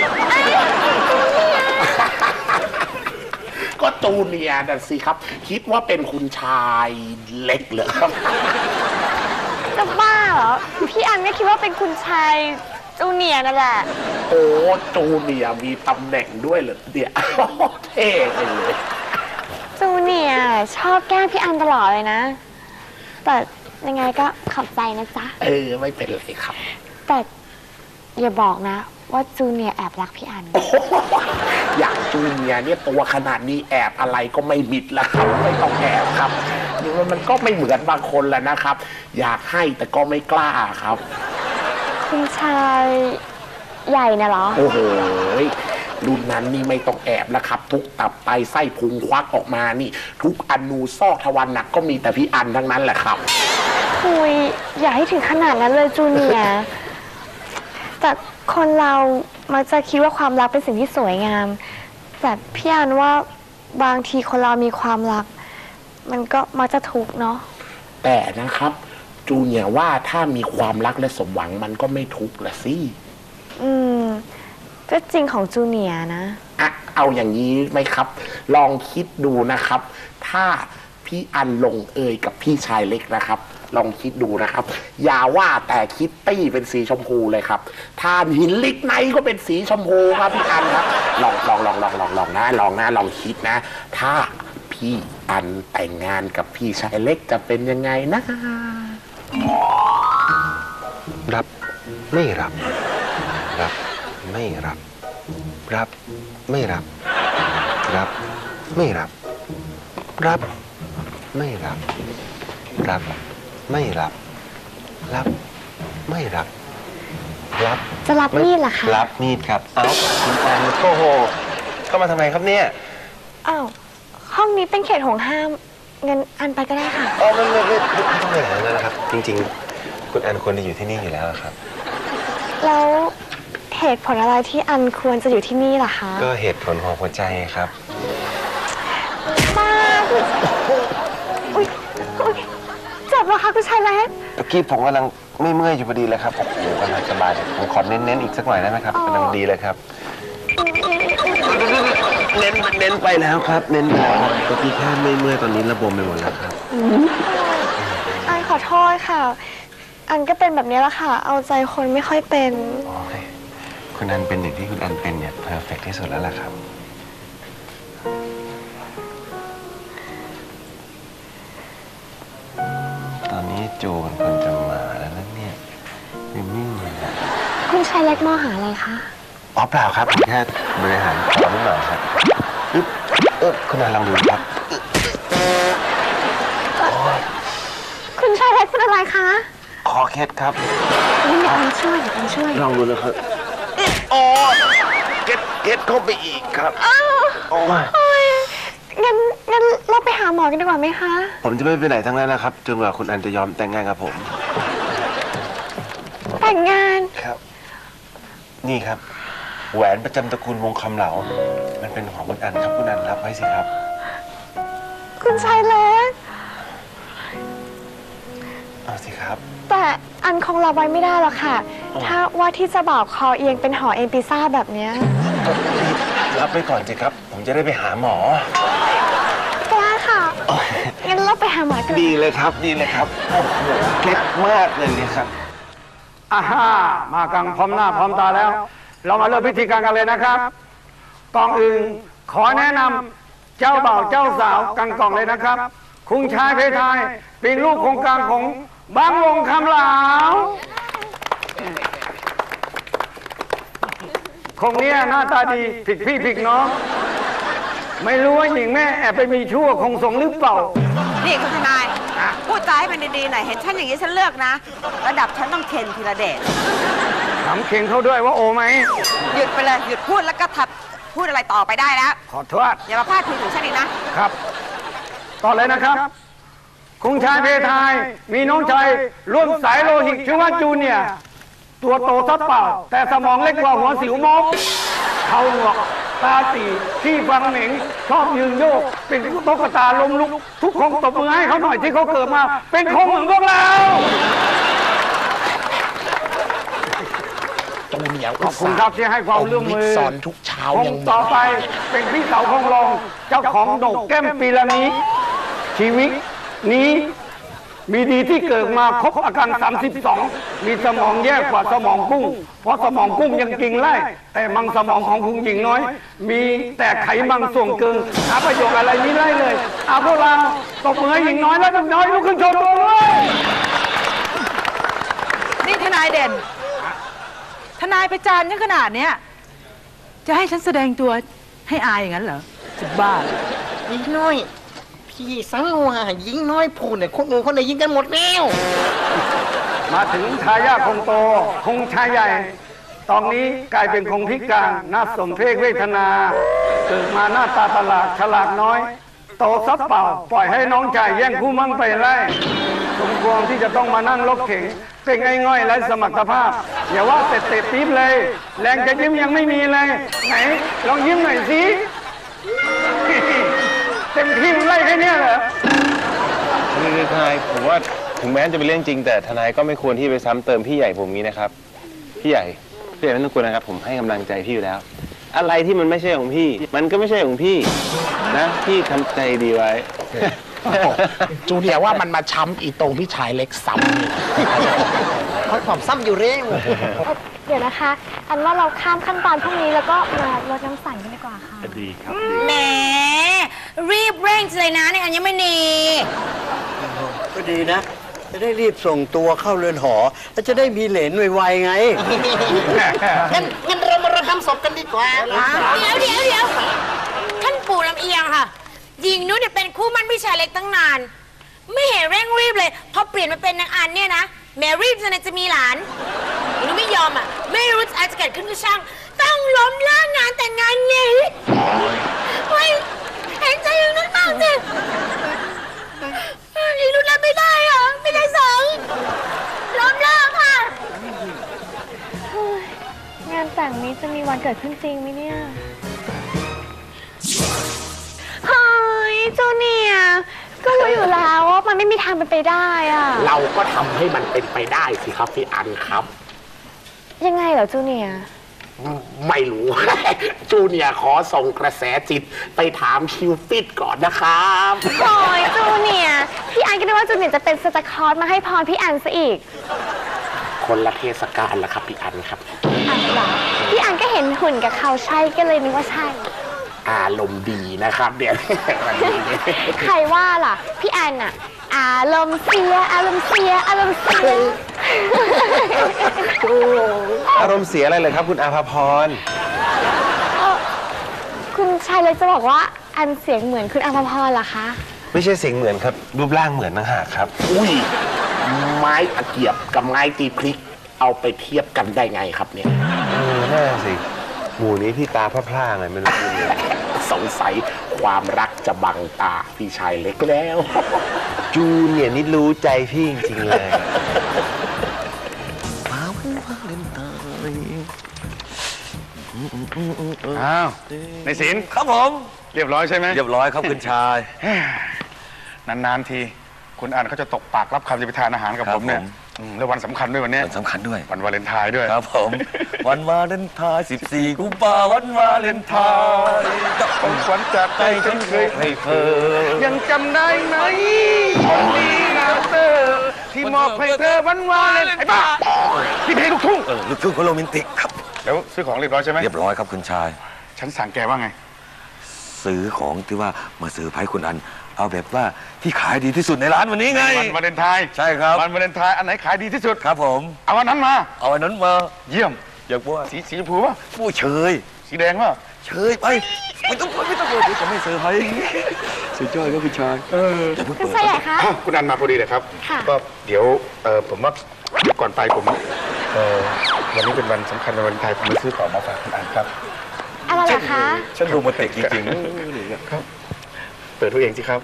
ก็จูเนียร์นั่นสิครับ คิดว่าเป็นคุณชายเล็กเหรอครับจะบ้าเหรอ พี่อันไม่คิดว่าเป็นคุณชายจูเนียร์นั่นแหละโอ้จูเนียร์มีตำแหน่งด้วยเหรอเนี่ยเท่เลยจูเนียร์ชอบแกล้งพี่อันตลอดเลยนะ แต่ยังไงก็ขอบใจนะจ๊ะไม่เป็นไรครับแต่อย่าบอกนะว่าจูเนียร์แอบรักพี่อันอย่างจูเนียร์เนี่ยตัวขนาดนี้แอบอะไรก็ไม่มิดแล้วครับไม่ต้องแอบครับมันก็ไม่เหมือนบางคนแหละนะครับ อยากให้แต่ก็ไม่กล้าครับคุณชายใหญ่นะเหรอโอ้โหรุ่นนั้นนี่ไม่ต้องแอบแล้วครับ ทุกตับไตไส้พุงควักออกมานี่ ทุกอนูซอกทวารหนักก็มีแต่พี่อันทั้งนั้นแหละครับคุยอย่าให้ถึงขนาดนั้นเลยจูเนียร์ แต่คนเรามักจะคิดว่าความรักเป็นสิ่งที่สวยงาม แต่พี่อันว่าบางทีคนเรามีความรัก มันก็มักจะทุกข์เนาะแต่นะครับ จูเนียร์ว่าถ้ามีความรักและสมหวังมันก็ไม่ทุกข์ละสิก็จริงของจูเนียร์นะเอาอย่างนี้ไหมครับ ลองคิดดูนะครับ ถ้าพี่อันลงเอยกับพี่ชายเล็กนะครับ ลองคิดดูนะครับ อย่าว่าแต่คิตตี้เป็นสีชมพูเลยครับถ้าหินลิกไนท์ก็เป็นสีชมพูครับพี่อันครับลองคิดนะ ถ้าพี่อันแต่งงานกับพี่ชายเล็กจะเป็นยังไงนะรับไม่รับ รับไม่รับ รับไม่รับ รับไม่รับ รับไม่รับรับไม่รับรับไม่รับรับจะรับมีดเหรอคะรับมีดครับเอ้าคุณอันโอ้โหเข้ามาทำไมครับเนี่ยอ้าวห้องนี้เป็นเขตห่วงห้ามงั้นอันไปก็ได้ค่ะอ๋อไม่ต้องไปไหนแล้วนะครับ จริงๆคุณอันควรจะอยู่ที่นี่อยู่แล้วครับแล้วเหตุผลอะไรที่อันควรจะอยู่ที่นี่ล่ะคะก็เหตุผลของหัวใจครับมาอุ๊ยเจ็บเหรอคะคุณชายเล็กตะกี้ผมกำลังไม่เมื่อยอยู่พอดีเลยครับโอ้โหกำลังสบายผมขอเน้นๆอีกสักหน่อยได้ไหมครับกำลังดีเลยครับเน้นไปแล้วครับเน้นไปแล้วตะกี้แค่ไม่เมื่อยตอนนี้ระบมไปหมดแล้วครับอันขอโทษค่ะ อันก็เป็นแบบนี้แหละค่ะ เอาใจคนไม่ค่อยเป็นโอ้ยคุณอันเป็นอย่างที่คุณอันเป็นเนี่ยเพอร์เฟกต์ที่สุดแล้วล่ะครับตอนนี้จูนคนจะมาแล้วนะเนี่ยยังนิ่งเลยนะคุณชายเล็กมองหาอะไรคะอ๋อเปล่าครับผมแค่บริหารคอนิดหน่อยครับคุณอันลองดูครับคุณชายเล็กเป็นอะไรคะคอเคล็ดครับนี่เดี๋ยวอันช่วยเดี๋ยวอันช่วยลองดูนะครับโอ้เก็ตเข้าไปอีกครับอ้าวโอ้ยโอ้ยงั้นเราไปหาหมอกันดีกว่าไหมคะผมจะไม่ไปไหนทั้งนั้นนะครับจนกว่าคุณอันจะยอมแต่งงานกับผมแต่งงานครับ นี่ครับ แหวนประจำตระกูลวงคำเหลา มันเป็นของคุณอันครับคุณอันรับไว้สิครับคุณชายเล็กเอาสิครับแต่อันคงรับไว้ไม่ได้หรอกค่ะ ถ้าว่าที่จะบ่าวคอเอียงเป็นหอเอ็นพิซซ่าแบบเนี้ยรับไปก่อนสิครับ ผมจะได้ไปหาหมอกล้าค่ะ งั้นเราไปหาหมอกันดีเลยครับดีเลยครับโอ้โหเคล็ดมากเลยเนี่ยครับอ่าฮ่ามากังพร้อมหน้าพร้อมตาแล้ว เรามาเริ่มพิธีการกันเลยนะครับก่อนอื่นขอแนะนำเจ้าบ่าวเจ้าสาวกันก่อนเลยนะครับ คุณชายเพทายเป็นลูกโครงการของบางวงคำเหลาคงเนี้ยหน้าตาดีผิดพี่ผิดน้อง ไม่รู้ว่าหญิงแม่แอบไปมีชั่วคงสงหรือเปล่านี่คุณทนายพูดจาให้มันดีๆหน่อยเห็นฉันอย่างนี้ฉันเลือกนะ ระดับฉันต้องเคนธีรเดชถามเข่งเขาด้วยว่าโอไหมหยุดไปเลยหยุดพูดแล้วก็พูดอะไรต่อไปได้แล้วขอโทษอย่ามาพาดพิงถึงฉันอีกนะครับต่อเลยนะครับคุณชายเพทายมีน้องชายร่วมสายโลหิตชื่อว่าจูเนียร์ตัวโตซับเปล่า แต่สมองเล็กกว่าหัวสิวมกเขาหนวกตาตีที่ฟังเหม็งชอบยืนโยก เป็นตุ๊กตาล้มลุก ทุกคนตบมือให้เขาหน่อยที่เขาเกิดมา เป็นคนเหมือนพวกเราจูเนียร์ขอบคุณครับที่ให้ความร่วมมือสอนทุกเช้าคยัง งต่อไปเป็นพี่สาวของรองเจ้าของโหนกแก้มปีละนี้ ชีวิตนี้มีดีที่เกิดมาครบอาการ 32 มีสมองแย่กว่าสมองกุ้ง เพราะสมองกุ้งยังกินไล่แต่มังสมองของคุณหญิงน้อย มีแต่ไขมันส่วนเกินหาประโยชน์อะไรนี้ไล่เลยเอาพวกเราตบมือให้หญิงน้อยแล้วหญิงน้อยลุกขึ้นโชว์ตัวเลยนี่ทนายเด่น ทนายประจานฉันขนาดเนี้ยจะให้ฉันแสดงตัวให้อายอย่างนั้นเหรอจะบ้าเหรอยิงน้อย พี่สังว่ายิงน้อยพูดเนี่ยคนอื่นคนไหนยิงกันหมดแล้วมาถึงทายาทคงโตคงชายใหญ่ ตอนนี้กลายเป็นคงพิการน่าสมเพชเวทนาเกิดมาหน้าตาประหลาดฉลาดน้อย โตซับเปล่า ปล่อยให้น้องชายแย่งคู่มั่งไปไล่สมควรที่จะต้องมานั่งรถเข็งเป็นง่อยๆไร้สมรรถภาพ อย่าว่าแต่เตะปี๊บเลย แรงจะยิ้มยังไม่มีเลย ไหนลองยิ้มหน่อยสิ เต็มที่มันไล่แค่เนี้ยเหรอคือทนายผมว่าถึงแม้จะเป็นเรื่องจริงแต่ทนายก็ไม่ควรที่ไปซ้ำเติมพี่ใหญ่ผมนี้นะครับพี่ใหญ่ไม่ต้องกลัวนะครับผมให้กำลังใจพี่อยู่แล้ว อะไรที่มันไม่ใช่ของพี่ มันก็ไม่ใช่ของพี่นะพี่ทำใจดีไว้จูเนียร์ว่ามันมาช้ำอีตรงพี่ชายเล็กซ้ำนี่เขาผอมซ้ำอยู่เร็วเดี๋ยวนะคะ อันว่าเราข้ามขั้นตอนพวกนี้แล้วก็มาลดน้ำสั่นกันดีกว่าค่ะดีครับแหมรีบเร่งจังเลยนะในอัญมณีก็ดีนะ จะได้รีบส่งตัวเข้าเรือนหอ แล้วจะได้มีเหลนไวๆไงงั้นเรามาระบำศพกันดีกว่าเดี๋ยวท่านปู่ลำเอียงค่ะหญิงนุชเนี่ยเป็นคู่มั่นพี่ชายเล็กตั้งนานไม่เห็นเร่งรีบเลยพอเปลี่ยนมาเป็นนางอันเนี่ยนะแม่รีบจะมีหลานหนูไม่ยอมอ่ะไม่รู้อะไรจะเกิดขึ้นก็ช่างต้องล้มเลิกงานแต่งงานนี้เฮ้ยเห็นใจอย่างนั้นบ้างสิยังดูแลไม่ได้อ่ะไม่ได้สองล้มเลิกค่ะงานแต่งนี้จะมีวันเกิดขึ้นจริงไหมเนี่ยเฮ้ยจูเนียร์ก็รู้อยู่แล้วว่ามันไม่มีทางเป็นไปได้อ่ะเราก็ทำให้มันเป็นไปได้สิครับพี่อันครับยังไงเหรอจูเนียร์ไม่รู้ จูเนียร์ขอส่งกระแสจิตไปถามคิวปิดก่อนนะครับโอ้ยจูเนียร์พี่อันก็นึกว่าจูเนียร์จะเป็นซานตาคลอสมาให้พรพี่อันซะอีกคนละเทศกาลละครับพี่อันครับอันเหรอพี่อันก็เห็นหุ่นกับเขาใช่ก็เลยนึกว่าใช่อารมณ์ดีนะครับเดี๋ยวใครว่าล่ะพี่อันอะอารมณ์เสียอารมณ์เสียอารมณ์เสียอารมณ์เสียอะไรเลยครับคุณอาภาพรคุณชายเลยจะบอกว่าอันเสียงเหมือนคุณอาภาพรเหรอคะไม่ใช่เสียงเหมือนครับรูปร่างเหมือนนะฮะครับอุ้ยไม้ตะเกียบกับไม้ตีพริกเอาไปเทียบกันได้ไงครับเนี่ยน่าสิหมู่นี้ที่ตาพร่าๆไงไม่รู้สงสัยความรักจะบังตาพี่ชายเล็กแล้วจูเนี่ยนี่รู้ใจพี่จริงๆเลยอ้าวในศิลป์ครับผมเรียบร้อยใช่ไหมเรียบร้อยครับคุณชายนานๆทีคุณอันเขาจะตกปากรับคำจะไปทานอาหารกับผมเนี่ยแล้ววันสำคัญด้วยวันนี้วันสำคัญด้วยวันวาเลนไทน์ด้วยครับผมวันวาเลนไทน์14 กุมภาพันธ์วันวาเลนไทน์กับของขวัญจากใจฉันเคยให้เธอยังจำได้ไหมวันนี้นะเธอที่มอบให้เธอวันวาเลนไอ้บ้าที่เพลงลูกทุ่งลูกทุ่งก็โรแมนติกครับแล้วซื้อของเรียบร้อยใช่ไหมเรียบร้อยครับคุณชายฉันสั่งแกว่าไงซื้อของที่ว่ามาเซอร์ไพรส์คุณอันเอาแบบว่าที่ขายดีที่สุดในร้านวันนี้ไงวันวาเลนไทน์ใช่ครับวันวาเลนไทน์อันไหนขายดีที่สุดครับผมเอาอันนั้นมาเยี่ยมอยากว่าสีชมพูป่ะผู้เฉยสีแดงป่ะเฉยไปไม่ต้องเลยเดี๋ยวจะไม่เซอร์ไพรส์สุดยอดครับคุณชายคุณชายใหญ่คะคุณอันมาพอดีเลยครับก็เดี๋ยวผมว่าก่อนไปผมวันนี้เป็นวันสำคัญในวันไทยผมมาซื้อของมาฝากคุณอันครับอะไรล่ะคะฉันโรแมนติกจริงๆครับเปิดตัวเองสิครับ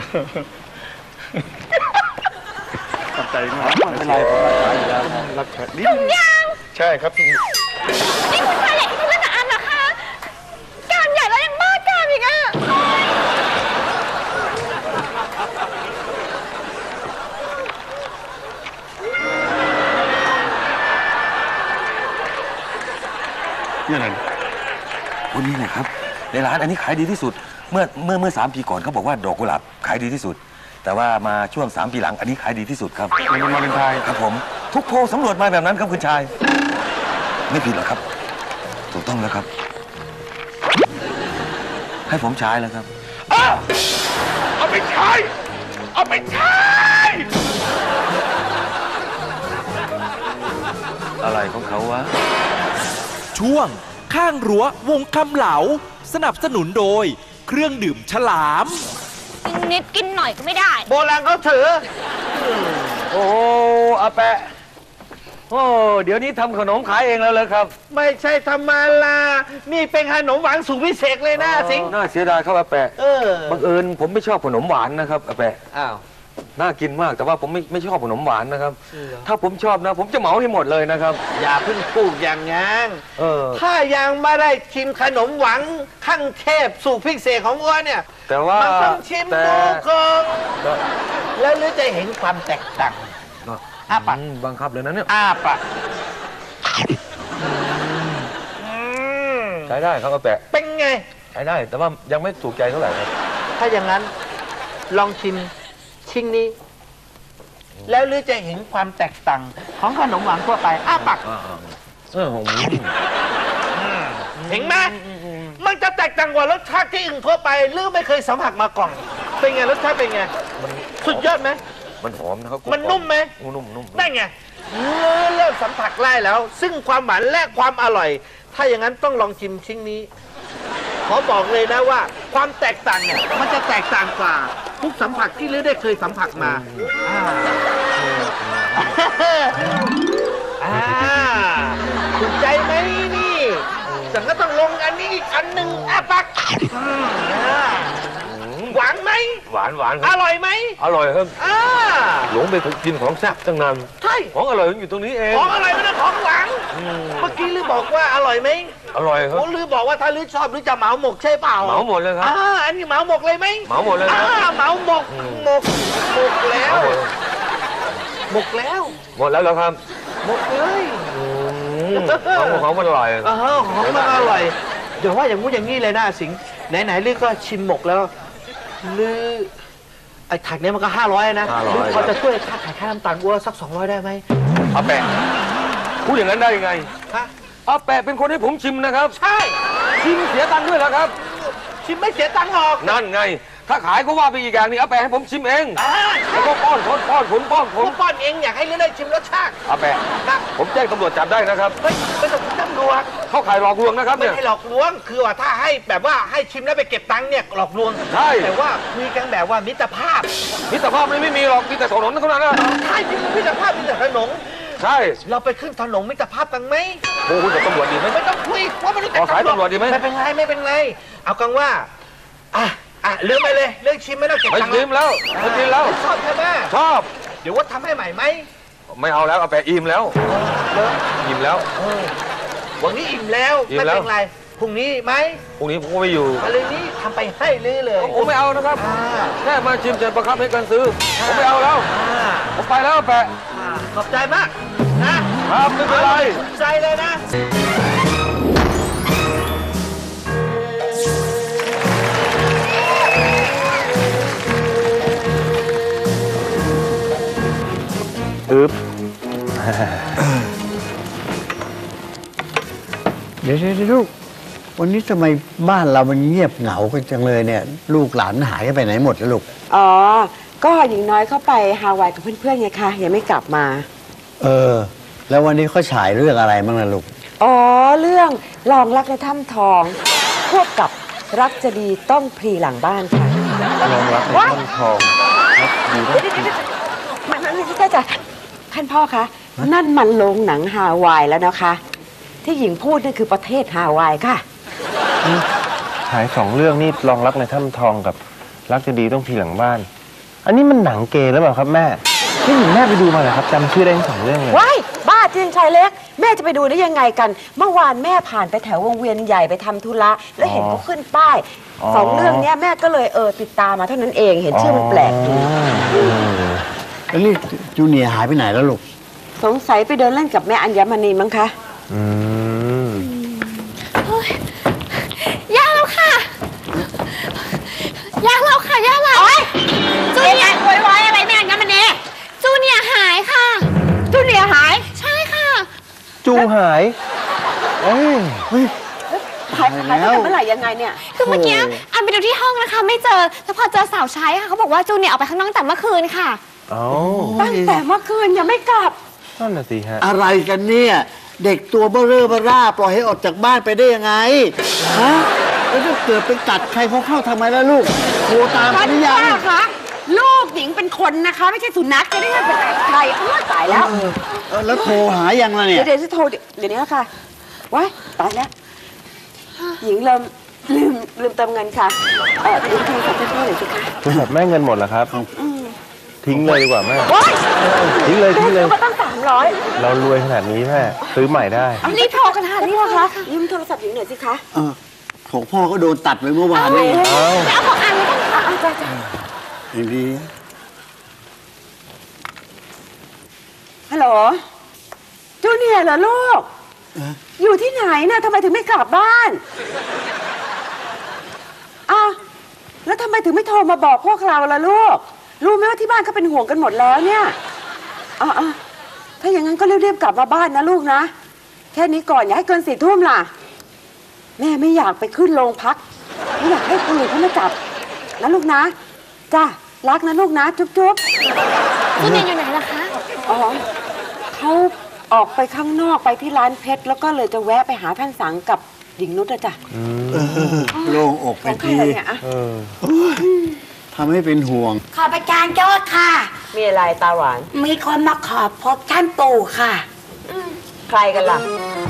ขอบใจมากไม่เป็นไรผมรับใช้ถุงยางใช่ครับนี่คุณชายใหญ่ที่เล่นกับอันนะคะการใหญ่แล้วยังบ้าการอีกอ่ะนี่อะไรวันนี้นะครับในร้านอันนี้ขายดีที่สุดเมื่อ3 ปีก่อนเขาบอกว่าดอกกุหลาบขายดีที่สุดแต่ว่ามาช่วง3 ปีหลังอันนี้ขายดีที่สุดครับเป็นวันวาเลนไทน์ครับผมทุกโพลสำรวจมาแบบนั้นครับคุณชายไม่ผิดหรอกครับถูกต้องแล้วครับให้ผมใช้แล้วครับเอาไปใช้อะไรของเขาวะช่วงข้างรั้ววงคำเหลาสนับสนุนโดยเครื่องดื่มฉลามกินนิดกินหน่อยก็ไม่ได้โบราณเขาถือโอ้อาแปะโอ้เดี๋ยวนี้ทำขนมขายเองแล้วเลยครับไม่ใช่ธรรมดานี่เป็นขนมหวานสูตรพิเศษเลยนะสิงน่าเสียดายครับอาแปะบังเอิญผมไม่ชอบขนมหวานนะครับอาแปะอ้าวน่ากินมากแต่ว่าผมไม่ชอบขนมหวานนะครับถ้าผมชอบนะผมจะเหมาให้หมดเลยนะครับอย่าเพิ่งพูดอย่างงั้นถ้ายังไม่ได้ชิมขนมหวานขั้นเทพสูตรพิเศษของอ้วนเนี่ยแต่ว่ามันต้องชิมดูก่อนแล้วหรือจะเห็นความแตกต่างอ้าปากบังคับเลยนะเนี่ยอ้าปากใช้ได้ครับอาแปะเป็นไงใช้ได้แต่ว่ายังไม่ถูกใจเท่าไหร่ครับถ้าอย่างนั้นลองชิมชิ้นนี้แล้วหรือจะเห็นความแตกต่างของขนมหวานทั่วไปอ้าปากเห็นไหมมันจะแตกต่างกว่ารสชาติที่อื่นทั่วไปหรือไม่เคยสัมผัสมาก่อนเป็นไงรสชาติเป็นไงสุดยอดไหมมันหอมนะครับมันนุ่มไหมนุ่มได้ไงเริ่มสัมผัสได้แล้วซึ่งความหวานและความอร่อยถ้าอย่างนั้นต้องลองชิมชิ้นนี้ขอบอกเลยนะว่าความแตกต่างเนี่ยมันจะแตกต่างกว่าทุกสัมผัสที่ลือได้เคยสัมผัสมาถูกใจไหมนี่แต่ก็ต้องลงอันนี้อีกอันหนึ่งปักหวานไหมหวานอร่อยไหมอร่อยครับหลงไปถูกกินของแซ่บตั้งนานใช่ของอร่อยอยู่ตรงนี้เองของอร่อยไม่ได้ของหวานเมื่อกี้ลือบอกว่าอร่อยไหมอร่อยครับโอ้ลือบอกว่าถ้าลือชอบลือจะเหมาหมกใช่เปล่าเหมาหมดเลยครับอันนี้เหมาหมกเลยไหมเหมาหมดเลยครับเหมาหมกแล้วหมกแล้วหมดแล้วเหรอครับหมกเลยของมันอร่อยของมันอร่อยเดี๋ยวว่าอย่างงู้นอย่างนี้เลยนะสิงห์ไหนๆลือก็ชิมหมกแล้วลือไอ้ถังเนี้ยมันก็500นะลือพอจะช่วยค่าขายค่าน้ำตาลวัวสัก200ได้ไหมอาแปะพูดอย่างนั้นได้ยังไงฮะอาแปะเป็นคนให้ผมชิมนะครับใช่ชิมเสียตังค์ด้วยเหรอครับชิมไม่เสียตังค์หรอกนั่นไง ถ้าขายก็ว่าไปอีกอย่างนี้อาแปะให้ผมชิมเองแล้วก็ป้อนผมป้อนเองอยากให้ลือได้ชิมรสชาติอาแปะผมแจ้งตำรวจจับได้นะครับไม่ต้องตำรวจเข้าข่ายหลอกลวงนะครับไม่เนี่ยให้หลอกลวงคือว่าถ้าให้แบบว่าให้ชิมแล้วไปเก็บตังค์เนี่ยหลอกลวงใช่แต่ว่าคุยกันแบบว่ามิตรภาพมิตรภาพไม่มีหรอกมีแต่ถนนเท่านั้นนะใช่มิตรภาพมิตรถนนใช่เราไปขึ้นถนนมิตรภาพกันไหมโอ้คุยกับตำรวจดีไหมไม่ต้องคุยว่าไม่รู้จักขอสายตำรวจดีไหมไม่เป็นไรเอากันว่าลืมไปเลยเรื่องชิมไม่ต้องเก็บไม่ตังค์ชิมแล้วไม่กินแล้วชอบใช่ไหมชอบเดี๋ยวว่าทำให้ใหม่ไหมไม่เอาแล้วอาแปะอิ่มแล้วอิ่มแล้ววันนี้อิ่มแล้วอิ่มไม่แล้วเป็นไรพรุ่งนี้ไหมพรุ่งนี้ผมก็ไม่อยู่อะไรนี้ทำไปให้ลือเลยผมไม่เอานะครับแค่มาชิมจะบังคับให้กันซื้อผมไม่เอาแล้วผมไปแล้วอาแปะขอบใจมากนะครับไม่เป็นไรขอบใจเลยนะเดี๋ยวลูกวันนี้ทำไมบ้านเรามันเงียบเหงากันจังเลยเนี่ย ลูกหลานหายไปไหนหมดแล้วลูกอ๋อ ก็หญิงน้อยเข้าไปฮาวายกับเพื่อนๆไงคะยังไม่กลับมาแล้ววันนี้เขาฉายเรื่องอะไรบ้างล่ะลูกอ๋อ เรื่องลองรักในถ้ำทองควบกับรักจะดีต้องพลีหลังบ้านค่ะลองรักในถ้ำทองรักดีต้องมันก็จะท่านพ่อคะนั่นมันโรงหนังฮาวายแล้วนะคะ ที่หญิงพูดนั่นคือประเทศฮาวายค่ะฉาย2 เรื่องนี่ลองรักในถ้ำทองกับรักจะดีต้องพีหลังบ้าน อันนี้มันหนังเกย์หรือเปล่าครับแม่ที่หญิงแม่ไปดูมาเหรอครับจำชื่อได้ทั้ง2 เรื่องเลยว้ายบ้าจริงชายเล็ก แม่จะไปดูได้ยังไงกัน เมื่อวานแม่ผ่านไปแถววงเวียนใหญ่ไปทำธุระแล้วเห็นเขาขึ้นป้าย2 เรื่องเนี้ยแม่ก็เลยติดตามมาเท่านั้นเองเห็นชื่อมันแปลกดีแล้วนี่จูเนียร์หายไปไหนแล้วลูกสงสัยไปเดินเล่นกับแม่อัญมณีมั้งคะย่าแล้วค่ะจูเนียร์โวยวายอะไรแม่งั้นมันเน่จูเนียร์หายค่ะจูเนียร์หายใช่ค่ะจูหายเอ้ยหายตั้งแต่เมื่อไหร่ยังไงเนี่ยคือเมื่อกี้อันไปดูที่ห้องนะคะไม่เจอแล้วพอเจอสาวใช้ค่ะเขาบอกว่าจูเนียร์ออกไปข้างนอกแต่เมื่อคืนค่ะตั้งแต่เมื่อคืนยังไม่กลับนั่นน่ะสิฮะอะไรกันเนี่ย เด็กตัวเบ้อเร่อเบ้อร่าปล่อยให้ออกจากบ้านไปได้ยังไงฮะแล้วถ้าเกิดไปกัดใครเขาเข้าทำไมล่ะลูกโทรตามกันหรือยังป้าคะลูกหญิงเป็นคนนะคะ ไม่ใช่สุนัขจะได้ไม่เป็นใครตายแล้วแล้วโทรหายังล่ะเนี่ยเดี๋ยวจะโทรเดี๋ยวนี้แล้วค่ะว้ายตายแล้วหญิงลืมเติมเงินค่ะลืมโทรศัพท์ให้พ่อหน่อยสิคะโทรศัพท์แม่เงินหมดแล้วครับทิ้งเลยดีกว่าแม่ว้ายทิ้งเลยก็ตั้ง300 เรารวยขนาดนี้แม่ซื้อใหม่ได้รีบโทรกันค่ะรีบโทรค่ะยืมโทรศัพท์หญิงหน่อยสิคะของพ่อก็โดนตัดไปเมื่อวานนี่จะเอาของอันไม่ต้องค่ะอย่างดีฮัลโหลจูเนียร์เหรอลูกอยู่ที่ไหนน่ะทำไมถึงไม่กลับบ้านอ้าวแล้วทำไมถึงไม่โทรมาบอกพวกเราล่ะลูกรู้ไหมว่าที่บ้านเขาเป็นห่วงกันหมดแล้วเนี่ยถ้าอย่างนั้นก็รีบๆกลับมาบ้านนะลูกนะแค่นี้ก่อนอย่าให้เกิน4 ทุ่มล่ะแม่ไม่อยากไปขึ้นโรงพักไม่อยากให้คนอื่นเขามาจับนะลูกนะจ้ารักนะลูกนะจุ๊บจูเนียร์อยู่ไหนล่ะคะเขาออกไปข้างนอกไปที่ร้านเพชรแล้วก็เลยจะแวะไปหาท่านสังกับหญิงนุชจ้ะโล่งอกไปทีทำให้เป็นห่วงขอประจานโทษค่ะมีอะไรตาหวานมีคนมาขอพบท่านปู่ค่ะใครกันล่ะ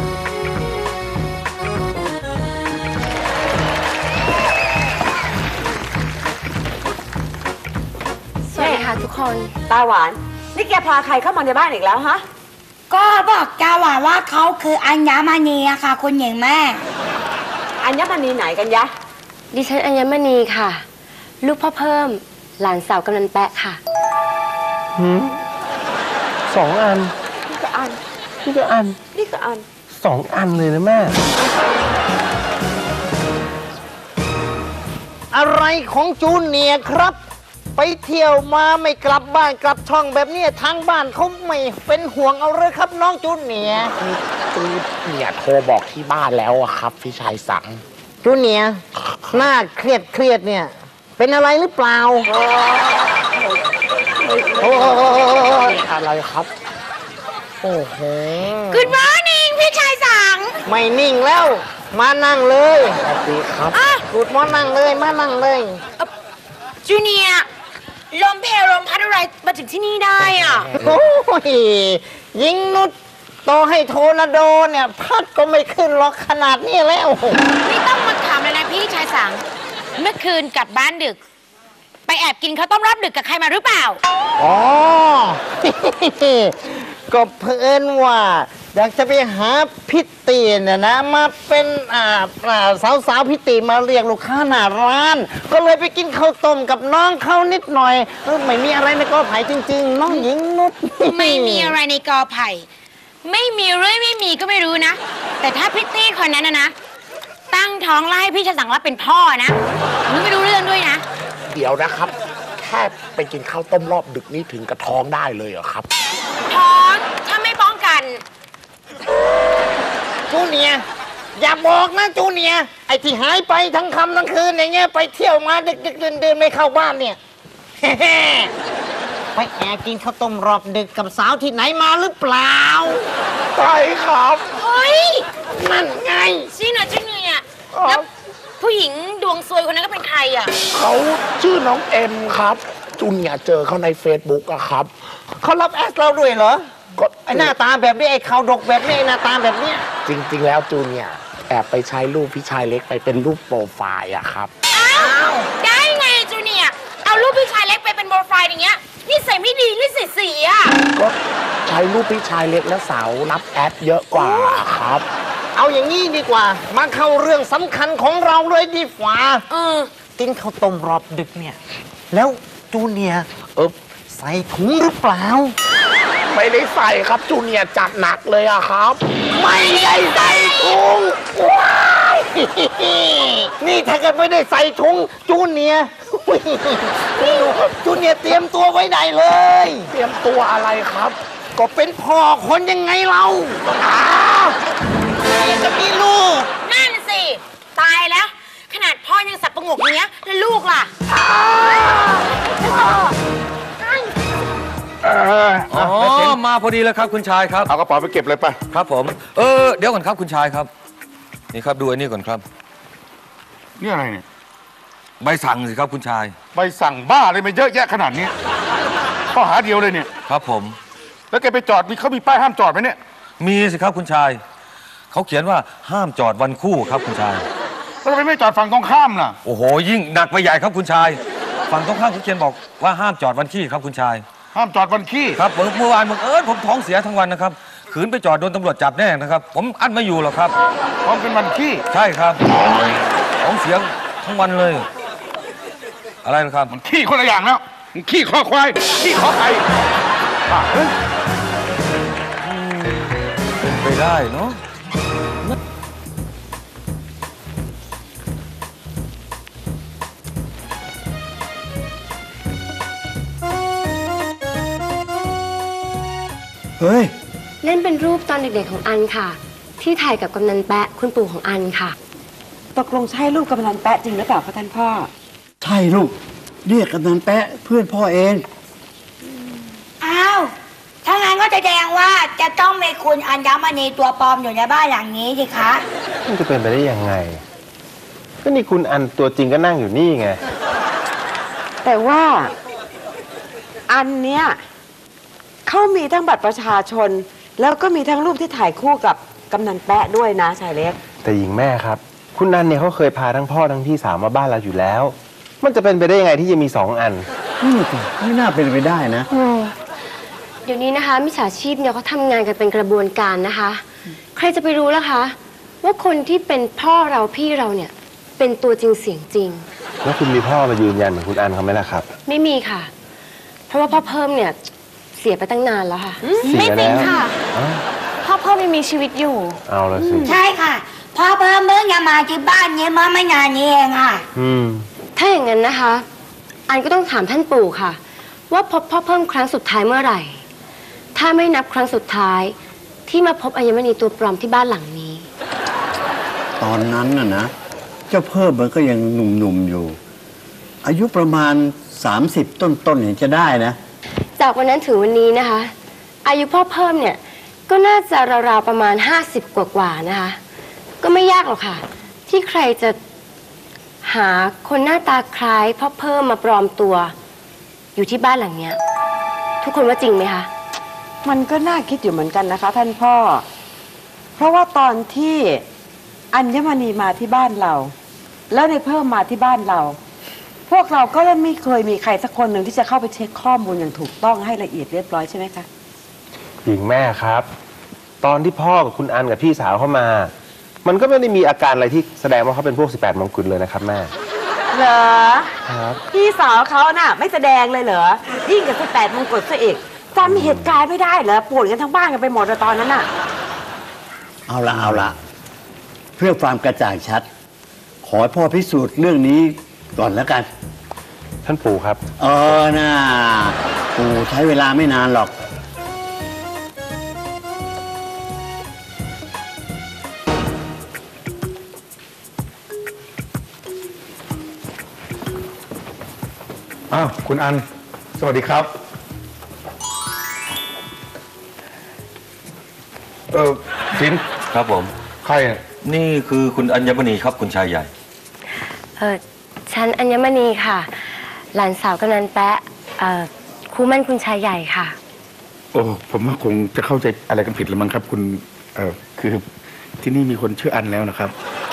สวัสดีค่ะทุกคนตาหวาน นี่แกพาใครเข้ามาในบ้านอีกแล้วฮะก็บอกตาหวานว่าเขาคืออัญมณีอะค่ะ คุณหญิงแม่อัญมณีไหนกันยะดิฉันอัญมณีค่ะ ลูกพ่อเพิ่ม หลานสาวกำนันแปะค่ะ 2 อันนี่ก็อันนี่ก็อันนี่ก็อัน 2 อันเลยนะแม่อะไรของจูเนียร์ครับ ไปเที่ยวมาไม่กลับบ้านกลับช่องแบบนี้ทางบ้านเขาไม่เป็นห่วงเอาเลยครับน้องจูเนียร์จูเนียร์โทรบอกที่บ้านแล้วอะครับ พี่ชายสังจูเนียร์หน้าเครียดเนี่ย เป็นอะไรหรือเปล่าโอ้โหอะไรครับโอ้โห Good morning พี่ชายสังไม่นิ่งแล้ว มานั่งเลยสวัสดีครับกูดมานั่งเลยมานั่งเลยจูเนียร์ลมเพลลมพัดอะไรมาถึงที่นี่ได้อ่ะโอ้ยยิงนุชต่อให้โทนาโดเนี่ย พัดก็ไม่ขึ้นหรอกขนาดนี้แล้วไม่ต้องมาถามเลยนะพี่ชายสัง เมื่อคืนกลับบ้านดึก ไปแอบกินข้าวต้มรอบดึกกับใครมาหรือเปล่าอ๋อ ก็เพิ่นว่า อยากจะไปหาพิตตีเนี่ยนะ มาเป็นสาวพิตตีมาเรียกลูกค้าหน้าร้าน ก็เลยไปกินข้าวต้มกับน้องเขานิดหน่อยไม่มีอะไรในกอไผ่จริง ๆ น้องหญิงนุชไม่มีอะไรในกอไผ่ ไม่มีเรื่อยไม่มีก็ไม่รู้นะ แต่ถ้าพิตตี้คนนั้นนะ ตั้งท้องไล่ให้พี่ชายสังว่าเป็นพ่อนะหนูไม่รู้เรื่องด้วยนะเดี๋ยวนะครับ แค่ไปกินข้าวต้มรอบดึกนี่ถึงกระท้องได้เลยเหรอครับท้องถ้าไม่ป้องกันจูเนียร์อย่าบอกนะจูเนียร์ไอ้ที่หายไปทั้งค่ำทั้งคืนอย่างเงี้ยไปเที่ยวมาดึกๆเดินๆไม่เข้าบ้านเนี่ย ไปแอบกินข้าวต้มรอบดึกกับสาวที่ไหนมาหรือเปล่าใช่ครับเฮ้ยนั่นไงจริงเหรอจริงเลยอ่ะแล้วผู้หญิงดวงซวยคนนั้นก็เป็นใครอ่ะเขาชื่อน้องเอ็มครับ จูเนียร์เจอเขาใน Facebook อะครับเขารับแอดเราด้วยเหรอก็ไอ้หน้าตาแบบนี้ไอ้เขาดกแบบนี้ไอ้หน้าตาแบบเนี้ยจริง ๆ แล้วจูเนียร์แอบไปใช้รูปพี่ชายเล็กไปเป็นรูปโปรไฟล์อะครับอ้าวได้ไงจูเนียร์เอารูปพี่ชายเล็กไปเป็นโปรไฟล์อย่างเงี้ยนี่ใส่ไม่ดีนี่ใส่อ่ะก็ใช้รูปพี่ชายเล็กและสาวรับแอดเยอะกว่าครับเอาอย่างนี้ดีกว่า มาเข้าเรื่องสำคัญของเราเลยดีกว่ากินข้าวต้มรอบดึกเนี่ย แล้วจูเนียร์ใส่ถุงหรือเปล่าไม่ได้ใส่ครับจูเนียร์จัดหนักเลยอะครับไม่ได้ใส่ถุงว้ายนี่ถ้าเกิดไม่ได้ใส่ถุงจูเนียร์จูเนียร์เตรียมตัวไว้ได้เลยเตรียมตัวอะไรครับก็เป็นพ่อคนยังไงเราจะมีลูกนั่นสิตายแล้ว ขนาดพ่อยังสับประงกอย่างเงี้ยแล้วลูกล่ะอ๋อ มาพอดีแล้วครับคุณชายครับเอากระเป๋าไปเก็บเลยไปครับผม เดี๋ยวก่อนครับคุณชายครับ นี่ครับดูอันนี้ก่อนครับนี่อะไรเนี่ยใบสั่งสิครับคุณชายใบสั่งบ้าอะไรมาเยอะแยะขนาดนี้ข้อหาเดียวเลยเนี่ยครับผมแล้วแกไปจอดเขามีป้ายห้ามจอดไหมเนี่ยมีสิครับคุณชาย เขาเขียนว่าห้ามจอดวันคู่ครับคุณชายแล้วทำไมไม่จอดฝั่งตรงข้ามล่ะโอ้โห ยิ่งหนักไปใหญ่ครับคุณชาย ฝั่งตรงข้ามเขาเขียนบอกว่าห้ามจอดวันขี้ครับคุณชายห้ามจอดวันขี้ครับเมื่อวานผมท้องเสียทั้งวันนะครับ ขืนไปจอดโดนตำรวจจับแน่นะครับ ผมอั้นไม่อยู่หรอกครับเพราะเป็นวันขี้ใช่ครับท้องเสียทั้งวันเลย อะไรนะครับมันขี้คนละอย่างแล้วมันขี้ข้อควายขี้ข้อไก่บ้าเอ้ยเป็นไปได้เนาะเฮ้ยนั่นเป็นรูปตอนเด็กๆของอันค่ะ ที่ถ่ายกับกำนันแปะคุณปู่ของอันค่ะตกลงใช่ลูกกำนันแปะจริงหรือเปล่าคะท่านพ่อใช่ลูก เรียกกำนันแปะเพื่อนพ่อเองอ้าว ถ้างั้นก็แสดงว่าจะต้องมีคุณอัญมณีตัวปลอมอยู่ในบ้านหลังนี้สิคะมันจะเป็นไปได้ยังไง ก็นี่คุณอันตัวจริงก็นั่งอยู่นี่ไงแต่ว่าอันเนี้ยเขามีทั้งบัตรประชาชน แล้วก็มีทั้งรูปที่ถ่ายคู่กับกำนันแปะด้วยนะชายเล็กแต่หญิงแม่ครับ คุณนันเนี่ยเขาเคยพาทั้งพ่อทั้งพี่สาวมาบ้านเราอยู่แล้ว มันจะเป็นไปได้ยังไงที่จะมี2 อันไม่น่าเป็นไปได้นะเดี๋ยวนี้นะคะมิจฉาชีพเนี่ยเขาทำงานกันเป็นกระบวนการนะคะ ใครจะไปรู้ล่ะคะว่าคนที่เป็นพ่อเราพี่เราเนี่ยเป็นตัวจริงเสียงจริงแล้วคุณมีพ่อมายืนยันเหมือนคุณอันเขาไหมล่ะครับไม่มีค่ะ เพราะว่าพ่อเพิ่มเนี่ยเสียไปตั้งนานแล้วค่ะไม่จริงค่ะอ้าวพ่อเพิ่มยังมีชีวิตอยู่เอาละสิใช่ค่ะพ่อเพิ่มเพิ่งจะมาที่บ้านนี้เมื่อไม่นานนี้เองค่ะถ้าอย่างนั้นนะคะ อันก็ต้องถามท่านปู่ค่ะ ว่าพบพ่อเพิ่มครั้งสุดท้ายเมื่อไหร่ ถ้าไม่นับครั้งสุดท้ายที่มาพบอัญมณีตัวปลอมที่บ้านหลังนี้ตอนนั้นน่ะนะ เจ้าเพิ่มมันก็ยังหนุ่มๆอยู่ อายุประมาณ 30 ต้นๆเห็นจะได้นะจากวันนั้นถึงวันนี้นะคะ อายุพ่อเพิ่มเนี่ยก็น่าจะราวๆประมาณ50กว่าๆนะคะ ก็ไม่ยากหรอกค่ะ ที่ใครจะหาคนหน้าตาคล้ายพ่อเพิ่มมาปลอมตัว อยู่ที่บ้านหลังเนี้ย ทุกคนว่าจริงไหมคะมันก็น่าคิดอยู่เหมือนกันนะคะ ท่านพ่อ เพราะว่าตอนที่อัญมณีมาที่บ้านเรา แล้วในเพิ่มมาที่บ้านเรา พวกเราก็ไม่เคยมีใครสักคนหนึ่งที่จะเข้าไปเช็คข้อมูลอย่างถูกต้องให้ละเอียดเรียบร้อยใช่ไหมคะหญิงแม่ครับ ตอนที่พ่อกับคุณอันกับพี่สาวเข้ามา มันก็ไม่ได้มีอาการอะไรที่แสดงว่าเขาเป็นพวก18 มงกุฎเลยนะครับแม่เหรอครับพี่สาวเขาน่ะไม่แสดงเลยเหรอยิ่งกับ18 มงกุฎซะอีกจำเหตุการณ์ไม่ได้เหรอปวดกันทั้งบ้านกันไปหมดเลยตอนนั้นน่ะเอาละเพื่อความกระจ่างชัด ขอให้พ่อพิสูจน์เรื่องนี้ก่อนแล้วกันท่านปู่ครับน่าปู่ใช้เวลาไม่นานหรอกอ้าวคุณอัน สวัสดีครับ สินครับผมใครอ่ะนี่คือคุณอัญมณีครับคุณชายใหญ่ฉันอัญมณีค่ะ หลานสาวกำนันแปะคู่มั่นคุณชายใหญ่ค่ะโอ้ผมว่าคงจะเข้าใจอะไรกันผิดแล้วมั้งครับคุณคือที่นี่มีคนชื่ออันแล้วนะครับ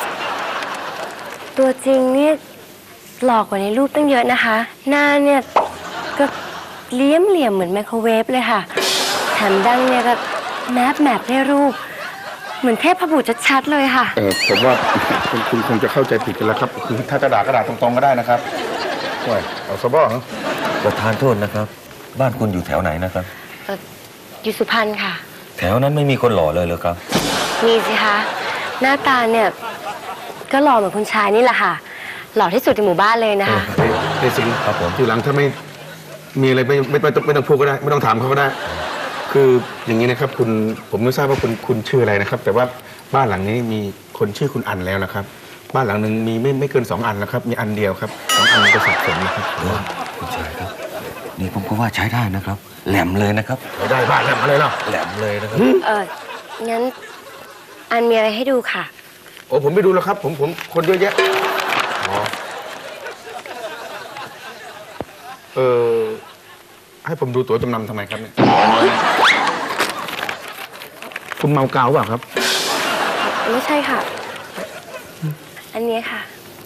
ตัวจริงนี่หลอกกว่าในรูปตั้งเยอะนะคะ หน้าเนี่ยก็เหลี่ยมเหมือนไมโครเวฟเลยค่ะแถมดังเนี่ยก็แมปได้รูป เหมือนเทพบุตรชัดๆเลยค่ะผมว่าคุณคงจะเข้าใจผิดกันแล้วครับคือถ้าจะด่าก็ด่าตรงๆก็ได้นะครับโอ้ยเอาซะบ้างประธานโทษนะครับ บ้านคุณอยู่แถวไหนนะครับอยู่สุพรรณค่ะแถวนั้นไม่มีคนหล่อเลยเหรอครับมีสิคะหน้าตาเนี่ยก็หล่อเหมือนคุณชายนี่แหละค่ะ หล่อที่สุดในหมู่บ้านเลยนะคะเดซิงครับผมทีหลังถ้าไม่มีอะไรไม่ต้องพูดก็ได้ ไม่ต้องถามเขาก็ได้ คืออย่างนี้นะครับผมไม่ทราบว่าคุณชื่ออะไรนะครับ แต่ว่าบ้านหลังนี้มีคนชื่อคุณอันแล้วนะครับ บ้านหลังหนึ่งมีไม่เกิน2 อันนะครับ มีอันเดียวครับ2 อันจะสับสนนะครับคุณชายครับ นี่ผมก็ว่าใช้ได้นะครับ แหลมเลยนะครับได้บ้านแหลมอะไรล่ะแหลมเลยนะครับงั้นอันมีอะไรให้ดูค่ะโอ้ผมไปดูแล้วครับ ผมคนเยอะแยะให้ผมดูตั๋วจำนำทำไมครับเนี่ยคุณเมากาวเปล่าครับไม่ใช่ค่ะ อันนี้ค่ะ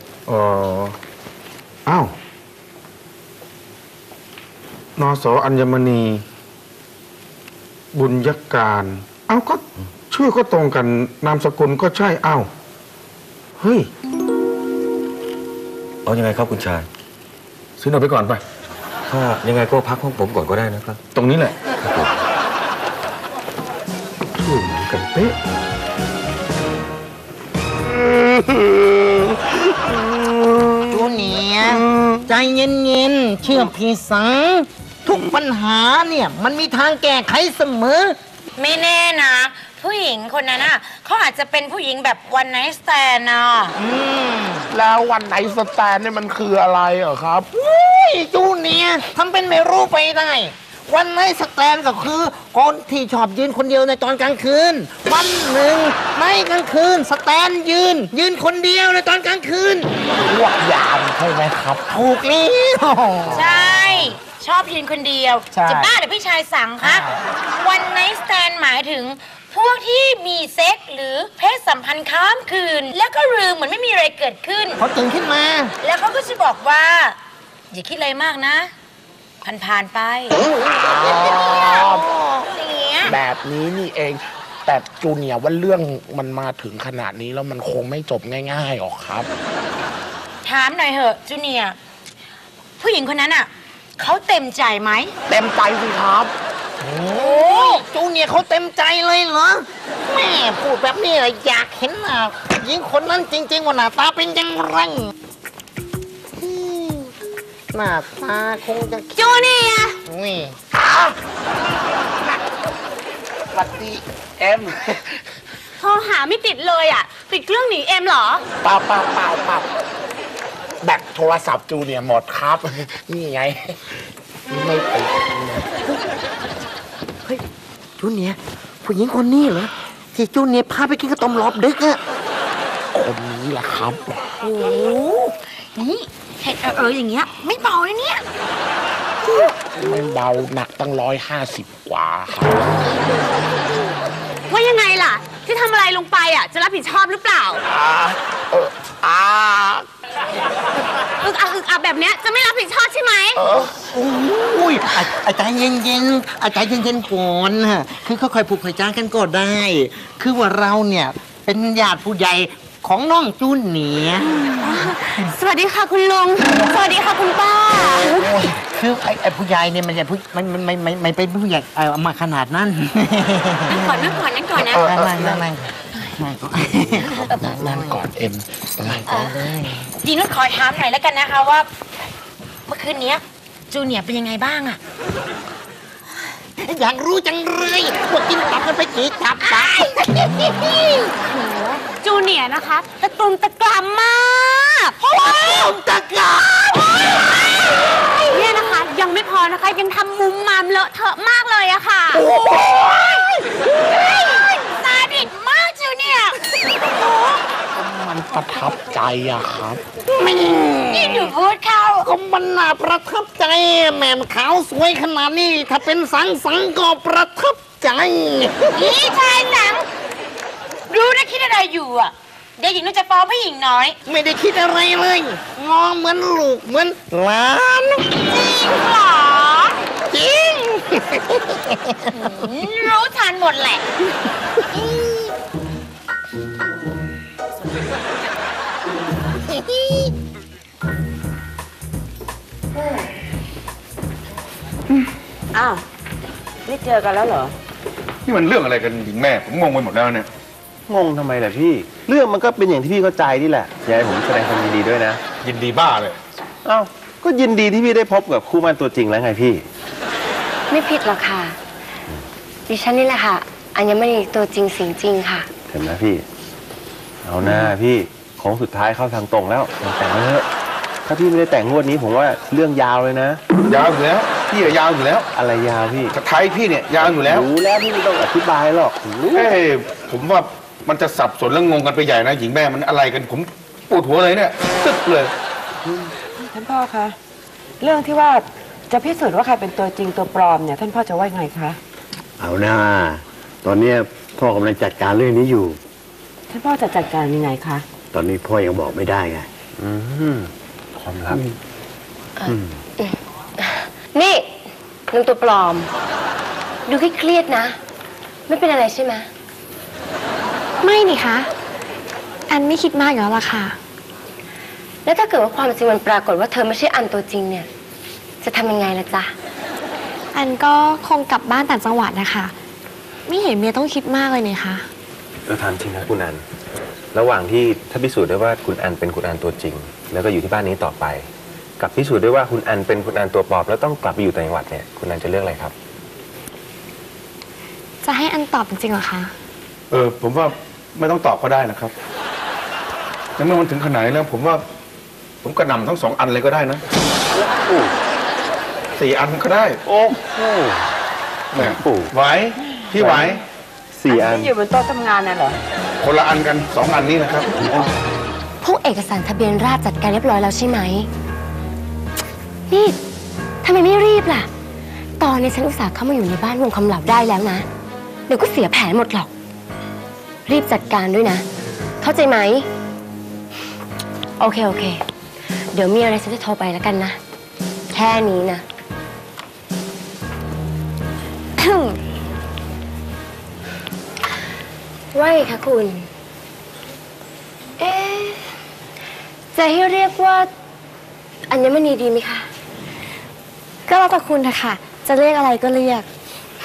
อ้าว นส.อัญมณี บุญยการอ้าวก็ชื่อก็ตรงกันนามสกุลก็ใช่อ้าวเฮ้ยเอายังไงครับคุณชายซื้อหน่อยไปก่อนไปถ้ายังไงก็พักห้องผมก่อนก็ได้นะครับตรงนี้แหละชื่อเหมือนกันเป๊ะจูเนียร์ใจเย็นๆเชื่อพี่สังทุกปัญหาเนี่ยมันมีทางแก้ไขเสมอไม่แน่นะ ผู้หญิงคนนั้นน่ะเขาอาจจะเป็นผู้หญิงแบบวันไนท์สแตนด์นะแล้ววันไหนสแตนเนี่ยมันคืออะไรเหรอครับจูเนียร์ทำเป็นไม่รู้ไปได้วันไนท์สแตนก็คือคนที่ชอบยืนคนเดียวในตอนกลางคืน วันหนึ่งในกลางคืนสแตนยืนคนเดียวในตอนกลางคืนพวกยามใช่ไหมครับถูกแล้วใช่ ชอบยืนคนเดียวใช่จะบ้าหรือพี่ชายสั่งคะวันไนท์สแตนหมายถึงพวกที่มีเซ็กหรือเพศสัมพันธ์ข้ามคืน แล้วก็ลืมเหมือนไม่มีอะไรเกิดขึ้นเขาตื่นขึ้นมาแล้วเขาก็จะบอกว่า อย่าคิดอะไรมากนะ ผ่านไปอย่างเงี้ยแบบนี้นี่เอง แต่จูเนียร์ว่าเรื่องมันมาถึงขนาดนี้แล้วมันคงไม่จบง่ายๆหรอกครับถามหน่อยเหอะจูเนียร์ผู้หญิงคนนั้นอ่ะเขาเต็มใจไหมเต็มใจสิครับโอ้จูเนียร์เขาเต็มใจเลยเหรอแม่พูดแบบนี้เลยอยากเห็นหน้าหญิงคนนั้นจริงๆว่าหน้าตาเป็นยังไงหน้าตาคงจะจูเนียร์นี่สวัสดีเอ็มโทรหาไม่ติดเลยอ่ะ ติดเครื่องหนีเอ็มเหรอเปล่าแบตโทรศัพท์จูเนียร์หมดครับ นี่ไง ไม่ติดเฮ้ยจูเนียร์ผู้หญิงคนนี้เหรอที่จูเนียร์พาไปกินข้าวต้มรอบดึกอะคนนี้แหละครับโอ้โหนี่เห็นอย่างเงี้ยไม่เบาเลยเนี่ยไม่เบาหนักตั้ง150 กว่าครับว่ายังไงล่ะ ที่ทำอะไรลงไปอ่ะ จะรับผิดชอบหรือเปล่า อึกอักแบบเนี้ยจะไม่รับผิดชอบใช่ไหมอุ้ยอาจารย์เย็นๆอาจารย์เย็นๆก่อนนะคือค่อยๆผูกค่อยจ้างกันก็ได้ คือว่าเราเนี่ยเป็นญาติผู้ใหญ่ของน้องจูเนียร์สวัสดีค่ะคุณลุง สวัสดีค่ะคุณป้าคือไอ้ผู้ใหญ่เนี่ยมันจะไม่เป็นผู้ใหญ่เอามาขนาดนั้นนั่งก่อนนะนั่งก่อนนั่นก่อนเอ็มนั่งก่อนดีนุชขอถามหน่อยแล้วกันนะคะว่า เมื่อคืนนี้จูเนียร์เป็นยังไงบ้างอะอยากรู้จังเลยว่ากินตับกันไปกี่ตับตายจูเนียร์นะคะ ตะกลุมตะกรำมากตะกาเนี่ยนะคะ ยังไม่พอนะคะ ยังทำมุมมามเลอะเทอะมากเลยอะค่ะซาดิสมากจูเนียร์มันประทับใจอะครับนี่หนูพูดเข้าก็มันน่าประทับใจแม่มขาวสวยขนาดนี้ถ้าเป็นสังก็ประทับใจนี่ชายหนังรู้นะคิดอะไรอยู่อ่ะเดี๋ยวหญิงนุชจะฟ้องพี่หญิงน้อยไม่ได้คิดอะไรเลยงอเหมือนลูกเหมือนหลานจริงเหรอจริงรู้ทันหมดแหละอ้าวนี่เจอกันแล้วเหรอนี่มันเรื่องอะไรกันหญิงแม่ผมงงไปหมดแล้วเนี่ยงงทำไมล่ะพี่ เรื่องมันก็เป็นอย่างที่พี่เข้าใจนี่แหละยายผมแสดงความยินดีด้วยนะยินดีบ้าเลยเอ้าก็ยินดีที่พี่ได้พบกับคู่หมั่นตัวจริงแล้วไงพี่ไม่ผิดหรอกค่ะ ดิฉันนี่แหละค่ะ อัญมณีตัวจริงเสียงจริงค่ะเห็นไหมพี่ เอาหน้าพี่ของสุดท้ายเข้าทางตรงแล้วแต่งแล้วเถอะถ้าพี่ไม่ได้แต่งงวดนี้ผมว่าเรื่องยาวเลยนะยาวอยู่แล้วพี่อะยาวอยู่แล้วอะไรยาวพี่กระไทยพี่เนี่ยยาวอยู่แล้วรู้แล้วพี่ไม่ต้องอธิบายหรอกรู้เอ้ยผมว่ามันจะสับสนแล้วงงกันไปใหญ่นะหญิงแม่มันอะไรกันผมปวดหัวเลยเนี่ยตึ๊บเลยท่านพ่อคะ เรื่องที่ว่าจะพิสูจน์ว่าใครเป็นตัวจริงตัวปลอมเนี่ยท่านพ่อจะว่ายังไงคะเอาหน้าตอนเนี้ยพ่อกำลังจัดการเรื่องนี้อยู่ท่านพ่อจะจัดการยังไงคะตอนนี้พ่อยังบอกไม่ได้ไงความลับนี่นางตัวปลอม ดูเครียดๆนะ ไม่เป็นอะไรใช่ไหมไม่นี่คะอันไม่คิดมากอยู่แล้วล่ะค่ะแล้วถ้าเกิดว่าความจริงมันปรากฏว่าเธอไม่ใช่อันตัวจริงเนี่ย จะทำยังไงล่ะจ๊ะอันก็คงกลับบ้านต่างจังหวัดนะคะไม่เห็นเมียต้องคิดมากเลยนี่คะถามจริงนะคุณอันระหว่างที่ถ้าพิสูจน์ได้ว่าคุณอันเป็นคุณอันตัวจริง แล้วก็อยู่ที่บ้านนี้ต่อไป กับพิสูจน์ได้ว่าคุณอันเป็นคุณอันตัวปลอมแล้วต้องกลับไปอยู่ต่างจังหวัดเนี่ยคุณอันจะเลือกอะไรครับจะให้อันตอบจริงๆเหรอคะผมว่าไม่ต้องตอบก็ได้นะครับในเมื่อมันถึงขนาดนี้แล้วผมว่าผมกระหน่ำทั้ง2 อันเลยก็ได้นะ 4 อันก็ได้โอ้โหแหมไหวพี่ไหว 4 อันที่อยู่บนโต๊ะทำงานน่ะเหรอคนละอันกัน 2 อันนี้นะครับพวกเอกสารทะเบียนราษฎร์จัดการเรียบร้อยแล้วใช่ไหม นี่ทำไมไม่รีบล่ะ ตอนนี้ฉันอุตส่าห์เข้ามาอยู่ในบ้านวงคำเหล่าได้แล้วนะ เดี๋ยวก็เสียแผนหมดหรอก รีบจัดการด้วยนะ เข้าใจไหม โอเค เดี๋ยวมีอะไรฉันจะโทรไปแล้วกันนะ แค่นี้นะ ว่าไงคะคุณ เอ๊ะจะให้เรียกว่าอัญมณีดีไหมคะก็แล้วแต่คุณเถอะค่ะ จะเรียกอะไรก็เรียก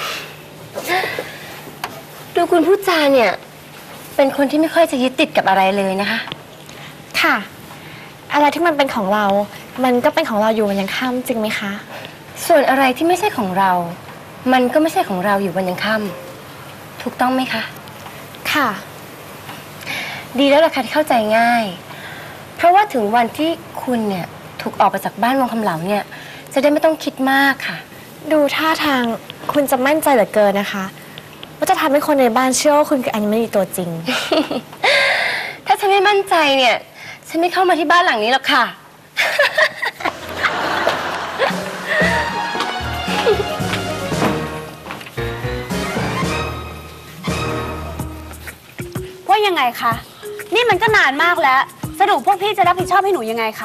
ดูคุณพูดจาเนี่ย เป็นคนที่ไม่ค่อยจะยึดติดกับอะไรเลยนะคะค่ะ อะไรที่มันเป็นของเรา มันก็เป็นของเราอยู่วันยังค่ำจริงไหมคะส่วนอะไรที่ไม่ใช่ของเรา มันก็ไม่ใช่ของเราอยู่วันยังค่ำถูกต้องไหมคะค่ะดีแล้วล่ะค่ะที่เข้าใจง่าย เพราะว่าถึงวันที่คุณเนี่ยถูกออกไปจากบ้านวงคำเหลาเนี่ยจะได้ไม่ต้องคิดมากค่ะดูท่าทางคุณจะมั่นใจเหลือเกินนะคะ ว่าจะทำให้คนในบ้านเชื่อว่าคุณคืออัญมณีตัวจริงถ้าฉันไม่มั่นใจเนี่ยฉันไม่เข้ามาที่บ้านหลังนี้หรอกค่ะว่ายังไงคะ นี่มันก็นานมากแล้ว สรุปพวกพี่จะรับผิดชอบให้หนูยังไงคะ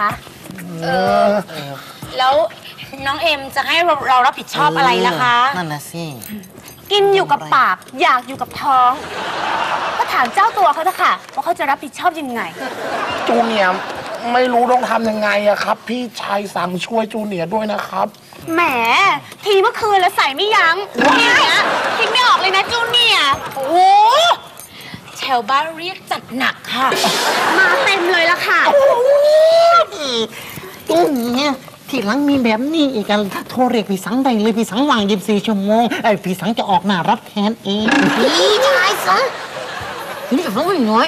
แล้วน้องเอ็มจะให้เรารับผิดชอบอะไรล่ะคะนั่นน่ะสิกินอยู่กับปาก อยากอยู่กับท้อง ก็ถามเจ้าตัวเขาเถอะค่ะว่าเขาจะรับผิดชอบยังไงจูเนียร์ไม่รู้ต้องทำยังไงอะครับ พี่ชายสั่งช่วยจูเนียร์ด้วยนะครับแหม ทีเมื่อคืนแล้วใส่ไม่ยั้งทีเนี้ยคิดไม่ออกเลยนะจูเนียร์โอ้โหแถวบ้านเรียกจัดหนักค่ะมาเต็มเลยละค่ะตู้เนี่ยที่หลังมีแบบนี้อีกกันโทรเรียกพี่สังได้เลยพี่สังวาง24 ชั่วโมงไอ้พี่สังจะออกมารับแทนเองพี่ชายสังนี่เขาไม่น้อย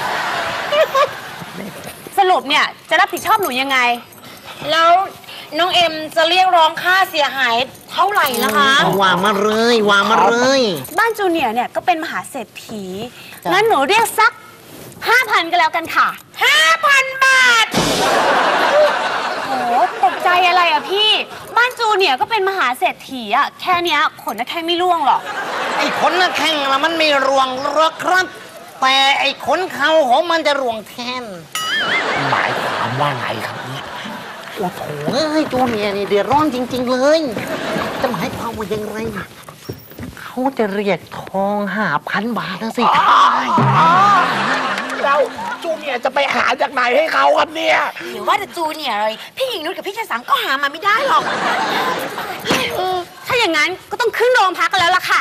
สรุปเนี่ยจะรับผิดชอบหนูยังไงแล้วน้องเอ็มจะเรียกร้องค่าเสียหายเท่าไหร่ล่ะคะว่ามาเลยว่ามาเลยบ้านจูเนียร์เนี่ยก็เป็นมหาเศรษฐี งั้นหนูเรียกสัก 5,000 ก็แล้วกันค่ะ 5,000 บาทโหตกใจอะไรอะพี่ บ้านจูเนียร์ก็เป็นมหาเศรษฐีอะแค่เนี้ยขนน่ะแค่ไม่ร่วงหรอกไอ้ขนน่ะแข้งน่ะมันไม่รวงหรอกครับ แต่ไอ้ขนเขาของมันจะรวงแทนหมายความว่าไงครับเนี่ยโอ้โถเอ้ยตัวเมียนี่เดือดร้อนจริง ๆ เลย จะหมายความว่ายังไงเขาจะเรียกทอง 5,000 บาทนะสิแล้วจูเนียร์จะไปหาจากไหนให้เขาครับเนี่ยหรือว่าแต่จูเนี่ยอะไรพี่หญิงนุชกับพี่ชายสังก็หามาไม่ได้หรอกถ้าอย่างนั้นก็ต้องขึ้นโรงพักกันแล้วล่ะค่ะ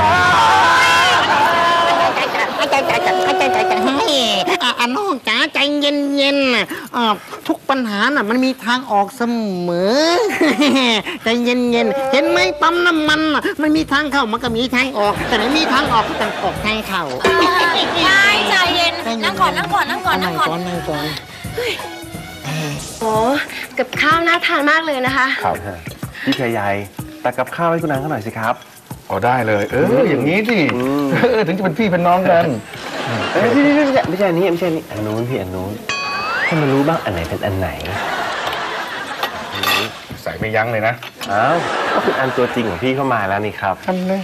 น้องจ๋าใจเย็นๆทุกปัญหาน่ะมันมีทางออกเสมอ ใจเย็นๆเห็นไหมปั๊มน้ำมันน่ะมันมีทางเข้ามันก็มีทางออก แต่ไม่มีทางออกก็ต้องออกทางเข้าใจเย็นนั่งก่อนนั่งก่อนนั่งก่อนนั่งก่อนนั่งก่อนโอ้กับข้าวน่าทานมากเลยนะคะครับพี่ชายใหญ่ตักกับข้าวให้คุณนางเขาหน่อยสิครับอ๋อได้เลย อย่างนี้สิถึงจะเป็นพี่เป็นน้องกันไม่ใช่อันนี้ไม่ใช่อันนี้อันนู้นพี่อันนู้นให้มันรู้บ้างอันไหนเป็นอันไหนใส่ไม่ยั้งเลยนะอ้าวก็เป็นอันตัวจริงของพี่เข้ามาแล้วนี่ครับอันเลย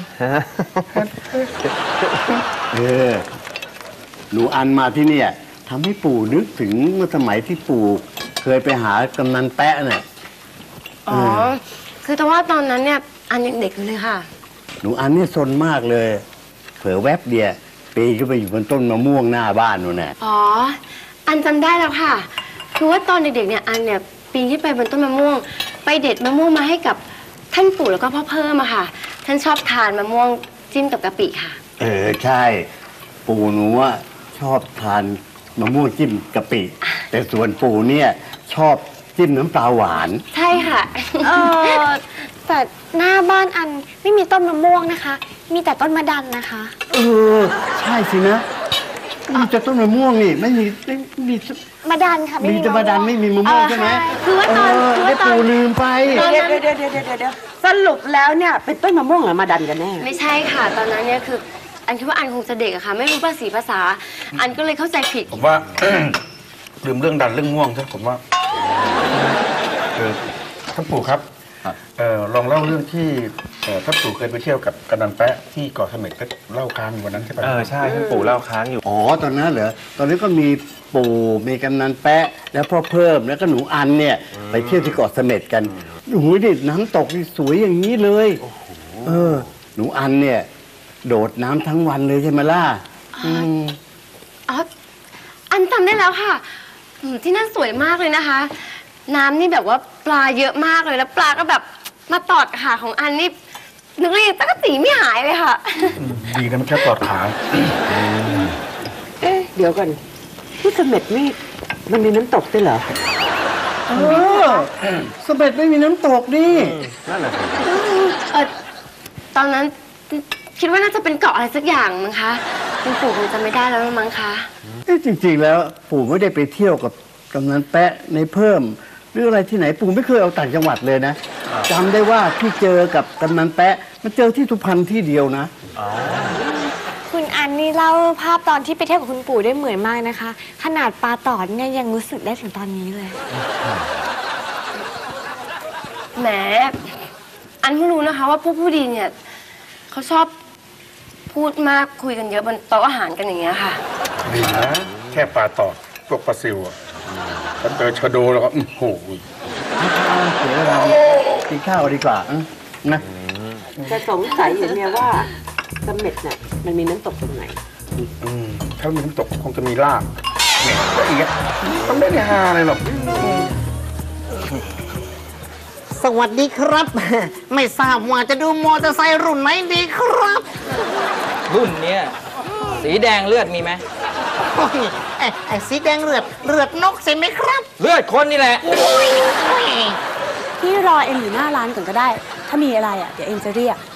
หนูอันมาที่เนี่ยทำให้ปู่นึกถึงเมื่อสมัยที่ปู่เคยไปหากำนันแปะเนี่ยอ๋อ คือแต่ว่าตอนนั้นเนี่ยอันยังเด็กอยู่เลยค่ะหนูอันเนี่ยซนมากเลย เผลอแวบเดียวปีนขึ้นไปอยู่บนต้นมะม่วงหน้าบ้านนู่นน่ะอ๋อ อันจำได้แล้วค่ะ คือว่าตอนเด็กๆเนี่ยอันเนี่ยปีนขึ้นไปบนต้นมะม่วง ไปเด็ดมะม่วงมาให้กับท่านปู่แล้วก็พ่อเพิ่มอะค่ะ ท่านชอบทานมะม่วงจิ้มกับกะปิค่ะใช่ ปู่หนูว่าชอบทานมะม่วงจิ้มกะปิ แต่ส่วนปู่เนี่ยชอบจิ้มน้ำปลาหวานใช่ค่ะแต่หน้าบ้านอันไม่มีต้นมะม่วงนะคะ มีแต่ต้นมะดันนะคะใช่สินะมีแต่ต้นมะม่วงนี่ไม่มีมาดันค่ะไม่มีมีแต่มาดันไม่มีมะม่วงใช่ไหมคือว่าตอนคือว่าตอนปู่ลืมไปเดี๋ยวสรุปแล้วเนี่ยเป็นต้นมะม่วงหรือมาดันกันแน่ไม่ใช่ค่ะ ตอนนั้นเนี่ยคือ อันคิดว่าอันคงจะเด็กอะค่ะ ไม่รู้ภาษา อันก็เลยเข้าใจผิดผมว่า ลืมเรื่องดันเรื่องง่วงใช่ผมว่าท่านปู่ครับลองเล่าเรื่องที่ท่านปู่เคยไปเที่ยวกับกำนันแป๊ะที่เกาะเสม็ดก็เล่าค้างวันนั้นใช่ปะใช่ท่านปู่เล่าค้างอยู่อ๋อตอนนั้นเหรอตอนนี้ก็มีปู่มีกำนันแปะแล้วพ่อเพิ่มแล้วก็หนูอันเนี่ยไปเที่ยวที่เกาะเสม็ดกันโอ้โหดิน้ำตกนี่สวยอย่างนี้เลยหนูอันเนี่ยโดดน้ำทั้งวันเลยใช่ไหมล่ะอ๋อ อันจำได้แล้วค่ะที่นั่นสวยมากเลยนะคะ น้ำนี่แบบว่าปลาเยอะมากเลยแล้วปลาก็แบบมาตอดขาของอันนี่นึกว่ายังตะกะตีไม่หายเลยค่ะดีนะมันแค่ตอดขาเดี๋ยวกันที่เสม็ดนี่มันมีน้ำตกด้วยเหรอเสม็ดไม่มีน้ำตกนี่นั่นแหละตอนนั้นคิดว่าน่าจะเป็นเกาะอะไรสักอย่างมั้งคะคุณปู่คงจะไม่ได้แล้วมั้งคะจริงๆแล้วปู่ไม่ได้ไปเที่ยวกับกำนันแปะในเพิ่มหรืออะไรที่ไหนปู่ไม่เคยเอาต่างจังหวัดเลยนะจำได้ว่าที่เจอกับกำนันแปะมันเจอที่สุพรรณที่เดียวนะคุณอันนี่เล่าภาพตอนที่ไปเที่ยวกับคุณปู่ได้เหมือนมากนะคะ ขนาดปลาตอดเนี่ยยังรู้สึกได้ถึงตอนนี้เลยแหม อันเพิ่งรู้นะคะว่าผู้ดีเนี่ยเขาชอบพูดมากคุยกันเยอะบนโต๊ะอาหารกันอย่างเงี้ยค่ะดีนะแค่ปลาตอดพวกปลาซิวอะถ้าเจอชะโดแล้วก็โอ้โหเสียเวลากินข้าวดีกว่านะจะสงสัยอยู่เนี่ยว่าเสม็ดเนี่ยมันมีน้ำตกตรงไหนถ้ามีน้ำตกคงจะมีลาบเนี่ยอีกอะมันไม่ได้ฮาอะไรหรอกสวัสดีครับ ไม่ทราบว่าจะดูมอเตอร์ไซค์รุ่นไหนดีครับรุ่นเนี้ยสีแดงเลือดมีไหมโอ้ยไอ้สีแดงเลือดนกใช่ไหมครับเลือดคนนี่แหละพี่รอเอ็มอยู่หน้าร้านก่อนก็ได้ ถ้ามีอะไรอ่ะเดี๋ยวเอ็มจะเรียก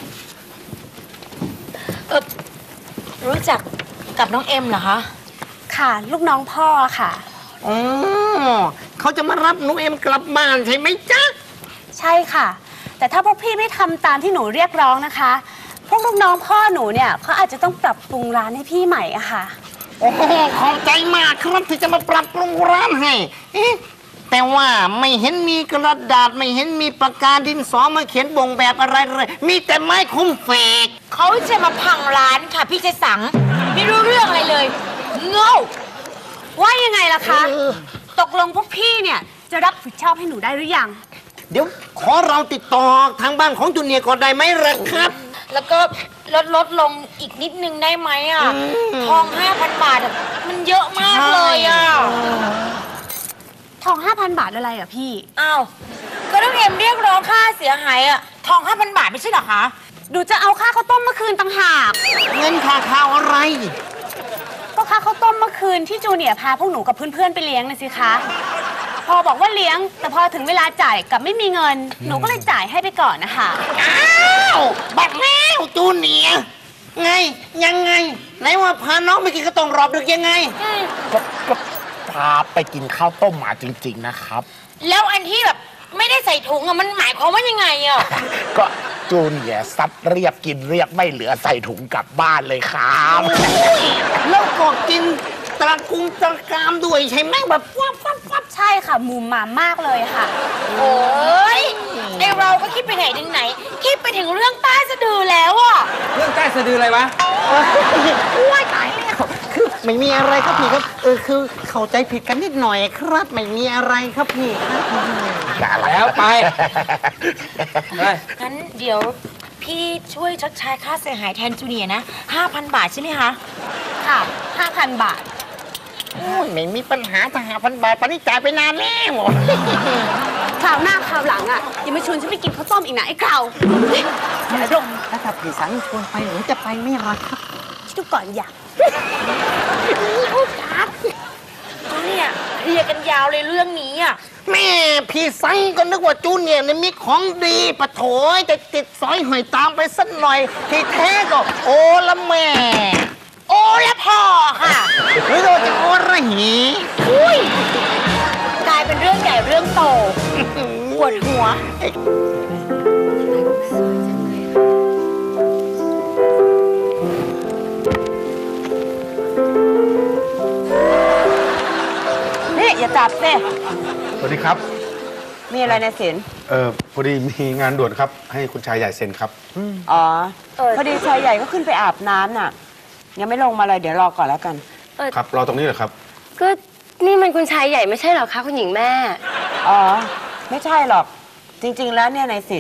รู้จักกับน้องเอ็มเหรอคะค่ะ ลูกน้องพ่อค่ะอ๋อเขาจะมารับหนูเอ็มกลับบ้านใช่ไหมจ๊ะใช่ค่ะ แต่ถ้าพวกพี่ไม่ทำตามที่หนูเรียกร้องนะคะ พวกลูกน้องพ่อหนูเนี่ยเขาอาจจะต้องปรับปรุงร้านให้พี่ใหม่อะค่ะโอ้โหขอบใจมากครับที่จะมาปรับปรุงร้านให้แต่ว่าไม่เห็นมีกระดาษไม่เห็นมีปากกาดินสอมาเขียนบ่งแบบอะไรเลยมีแต่ไม้คุ้มเฟกเขาจะมาพังร้านค่ะพี่ชัยสังไม่รู้เรื่องอะไรเลยโง่ว่ายังไงล่ะคะ ตกลงพวกพี่เนี่ยจะรับผิดชอบให้หนูได้หรือยังเดี๋ยวขอเราติดต่อทางบ้านของจูเนียร์ก่อนได้ไหมล่ะครับแล้วก็ลดลงอีกนิดนึงได้ไหมอ่ะทอง 5,000 บาทอะมันเยอะมากเลยอ่ะทอง 5,000 บาทอะไรอะพี่อ้าวก็น้องเอ็มเรียกร้องค่าเสียหายอ่ะทอง 5,000 บาทไม่ใช่เหรอคะดูจะเอาค่าข้าวต้มเมื่อคืนต่างหากเงินค่าข้าวอะไรก็ค่าข้าวต้มเมื่อคืนที่จูเนียร์พาพวกหนูกับเพื่อนๆไปเลี้ยงนะสิคะ พอบอกว่าเลี้ยง แต่พอถึงเวลาจ่ายกลับไม่มีเงิน หนูก็เลยจ่ายให้ไปก่อนนะคะอ้าวบักแมวจูเนียร์ไงยังไงไหนว่าพาน้องไปกินข้าวต้มรอบดึกยังไงก็พาไปกินข้าวต้มมาจริงๆนะครับแล้วอันที่แบบไม่ได้ใส่ถุงอะมันหมายความว่ายังไงอ่ะก็จูเนียร์ซัดเรียบกินเรียบไม่เหลือใส่ถุงกลับบ้านเลยครับแล้วก็กินตะกุงตะกรามด้วยใช่ไหมแบบวับวับวับใช่ค่ะมุมมามากเลยค่ะโอ้ยไอเราก็คิดไปไหนถึงไหน คิดไปถึงเรื่องใต้สะดือแล้วอ่ะเรื่องใต้สะดืออะไรวะว้ายตายแล้วคือไม่มีอะไรครับพี่ครับคือเข้าใจผิดกันนิดหน่อยครับไม่มีอะไรครับพี่ครับแล้วไปงั้นเดี๋ยวพี่ช่วยชดใช้ค่าเสียหายแทนจูเนียร์นะ 5,000 บาทใช่ไหมคะค่ะ 5,000 บาทโอ้ยไม่มีปัญหาถ้า5,000 บาทปานนี้จ่ายไปนานแล้วคราวหน้าคราวหลังอ่ะอย่ามาชวนฉันไปกินข้าวต้มอีกนะไอ้เก่าอย่าดมแล้วถ้าพี่สันชวนไปหนูจะไปไม่รักครับคิดดูก่อนอยากจูเนียร์เคลียร์กันยาวเลยเรื่องนี้อ่ะแม่พี่สันก็นึกว่าจูเนียร์เนี่ยมีของดีปะโถยจะติดสอยหอยตามไปสักหน่อยที่แท้ก็โอละแม่ โอและพ่อค่ะไม่โดนจะโอระหีอุ้ยกลายเป็นเรื่องใหญ่เรื่องโตปวดหัวนี่อย่าจับสิสวัสดีครับมีอะไรในสินพอดีมีงานด่วนครับให้คุณชายใหญ่เซ็นครับอ๋อพอดีชายใหญ่ก็ขึ้นไปอาบน้ำน่ะยังไม่ลงมาเลยเดี๋ยวรอก่อนแล้วกันครับรอตรงนี้เหรอครับก็นี่มันคุณชายใหญ่ไม่ใช่เหรอคะคุณหญิงแม่อ๋อไม่ใช่หรอกจริง ๆ แล้วเนี่ยในสิน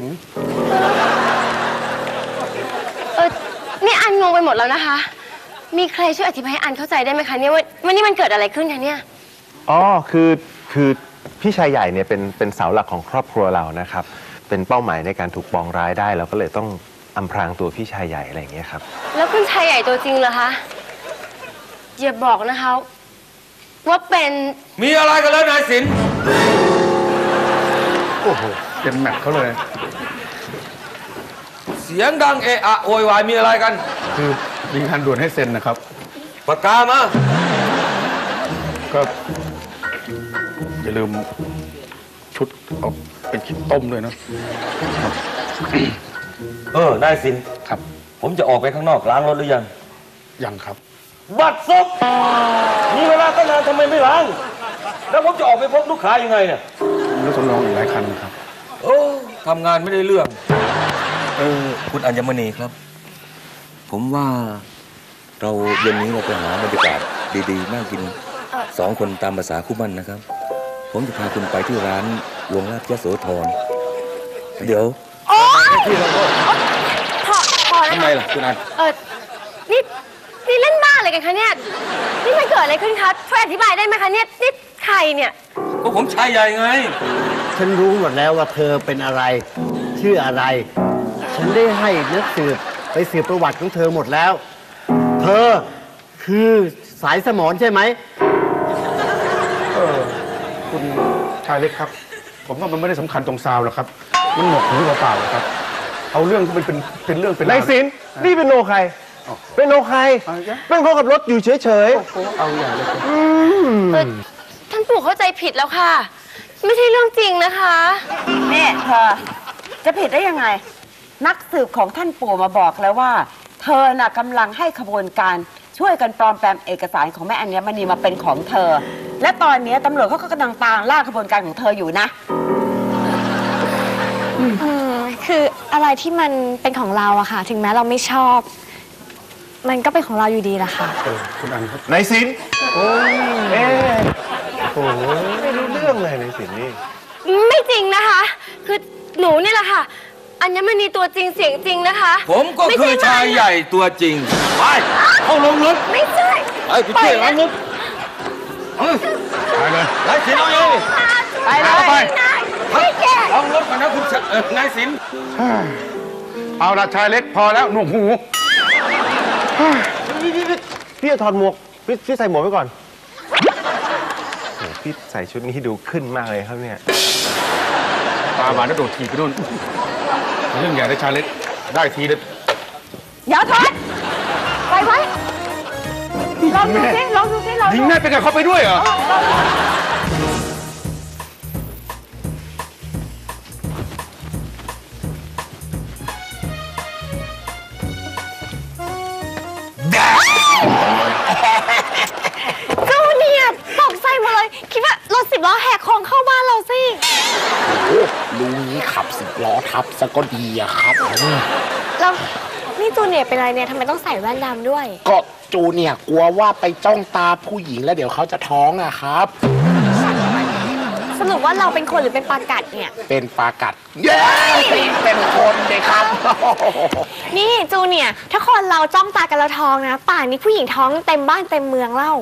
นี่อันงงไปหมดแล้วนะคะ มีใครช่วยอธิบายให้อันเข้าใจได้ไหมคะเนี่ยว่านี่มันเกิดอะไรขึ้นคะเนี่ยอ๋อคือพี่ชายใหญ่เนี่ยเป็นเสาหลักของครอบครัวเรานะครับ เป็นเป้าหมายในการถูกปองร้ายได้เราก็เลยต้องอำพรางตัวพี่ชายใหญ่อะไรอย่างเงี้ยครับแล้วคุณชายใหญ่ตัวจริงเหรอคะอย่าบอกนะคะว่าเป็นมีอะไรกันแล้วนายสินโอ้โหเต็มแม็กเขาเลยเสียงดังเอะอะโวยวายมีอะไรกันคือมีงานด่วนให้เซ็นนะครับปากกามาก็อย่าลืมชุดเอาเป็นขิดต้มด้วยนะนายสินครับผมจะออกไปข้างนอกล้างรถหรือยังยังครับบัดซบมีเวลาตั้งนานทำไมไม่ล้าง แล้วผมจะออกไปพบลูกค้ายังไงเนี่ยรถสำรองอีกหลายคันครับโอ้ทำงานไม่ได้เรื่อง คุณอัญมณีครับ ผมว่าเราเย็นนี้เราไปหาบรรยากาศดีๆนั่งกิน2 คนตามภาษาคู่มั่นนะครับ ผมจะพาคุณไปที่ร้านวงลาบยโสธรเดี๋ยวพอแล้วทำไมล่ะคุณอันนี่เล่นบ้าอะไรกันคะเนี่ยนี่มันเกิดอะไรขึ้นคะช่วยอธิบายได้ไหมคะเนี่ยนี่ใครเนี่ยก็ผมชายใหญ่ไงฉันรู้หมดแล้วว่าเธอเป็นอะไร ชื่ออะไร ฉันได้ให้นักสืบไปสืบประวัติของเธอหมดแล้ว เธอคือสายสมรใช่ไหมคุณชายเล็กครับ ผมว่ามันไม่ได้สำคัญตรงซาวหรอกครับ มันหนวกหูเปล่าๆครับ เอาเรื่องที่มันเป็นเรื่องเป็นนายสินนี่เป็นโนใคร เป็นโนใคร เป็นคนขับรถอยู่เฉยเอาอย่างเลยท่านปู่เข้าใจผิดแล้วค่ะ ไม่ใช่เรื่องจริงนะคะเนี่ยเธอจะผิดได้ยังไง นักสืบของท่านปู่มาบอกแล้วว่า เธอน่ะกำลังให้ขบวนการช่วยกันปลอมแปลงเอกสารของแม่อัญมณีมาเป็นของเธอ และตอนนี้ตำรวจเขาก็กำลังตามล่าขบวนการของเธออยู่นะคืออะไรที่มันเป็นของเราอะค่ะ ถึงแม้เราไม่ชอบ มันก็เป็นของเราอยู่ดีแหละค่ะคุณอันครับๆนายสินโอ้ยโอ้โหไม่รู้เรื่องเลยนายสินนี่ไม่จริงนะคะ คือหนูนี่แหละค่ะ อัญมณีตัวจริงเสียงจริงนะคะผมก็คือชายใหญ่ตัวจริง ไป เข้าลงรถไม่ใช่ไอ้คุณเจ๊ล้างรถไปเลยนายสินเอาอย่างนี้ไปเลยไปไม่แกลองรถก่อนนะคุณนายสินเอาละชายเล็กพอแล้วหนวกหูพี่จะถอดหมวกพี่ใส่หมวกไว้ก่อนโหพี่ใส่ชุดนี้ดูขึ้นมากเลยครับเนี่ยปามาแล้วโดดถีบไปนู่นเรื่องใหญ่ได้ชายเล็กได้ทีเด็ดอย่าทอดไปไว้ลองดูสิลองดูสิลองยิดูงแม่ไปกับเขาไปด้วยเหรอจูเนียร์ตกใจหมดเลย คิดว่ารถ10 ล้อแหกโค้งเข้าบ้านเราสิลุงนี้ขับ10 ล้อทับซะก็ดีอะครับแล้วนี่จูเนียร์เป็นอะไรเนี่ยทำไมต้องใส่แว่นดำด้วยก็จูเนี่ยกลัวว่าไปจ้องตาผู้หญิงแล้วเดี๋ยวเขาจะท้องอะครับสรุปว่าเราเป็นคนหรือเป็นปลากัดเนี่ยเป็นปลากัด เย้เป็นคนเลยครับนี่จูเนียร์ถ้าคนเราจ้องตากันแล้วท้องนะ ป่านนี้ผู้หญิงท้องเต็มบ้านเต็มเมืองเล่า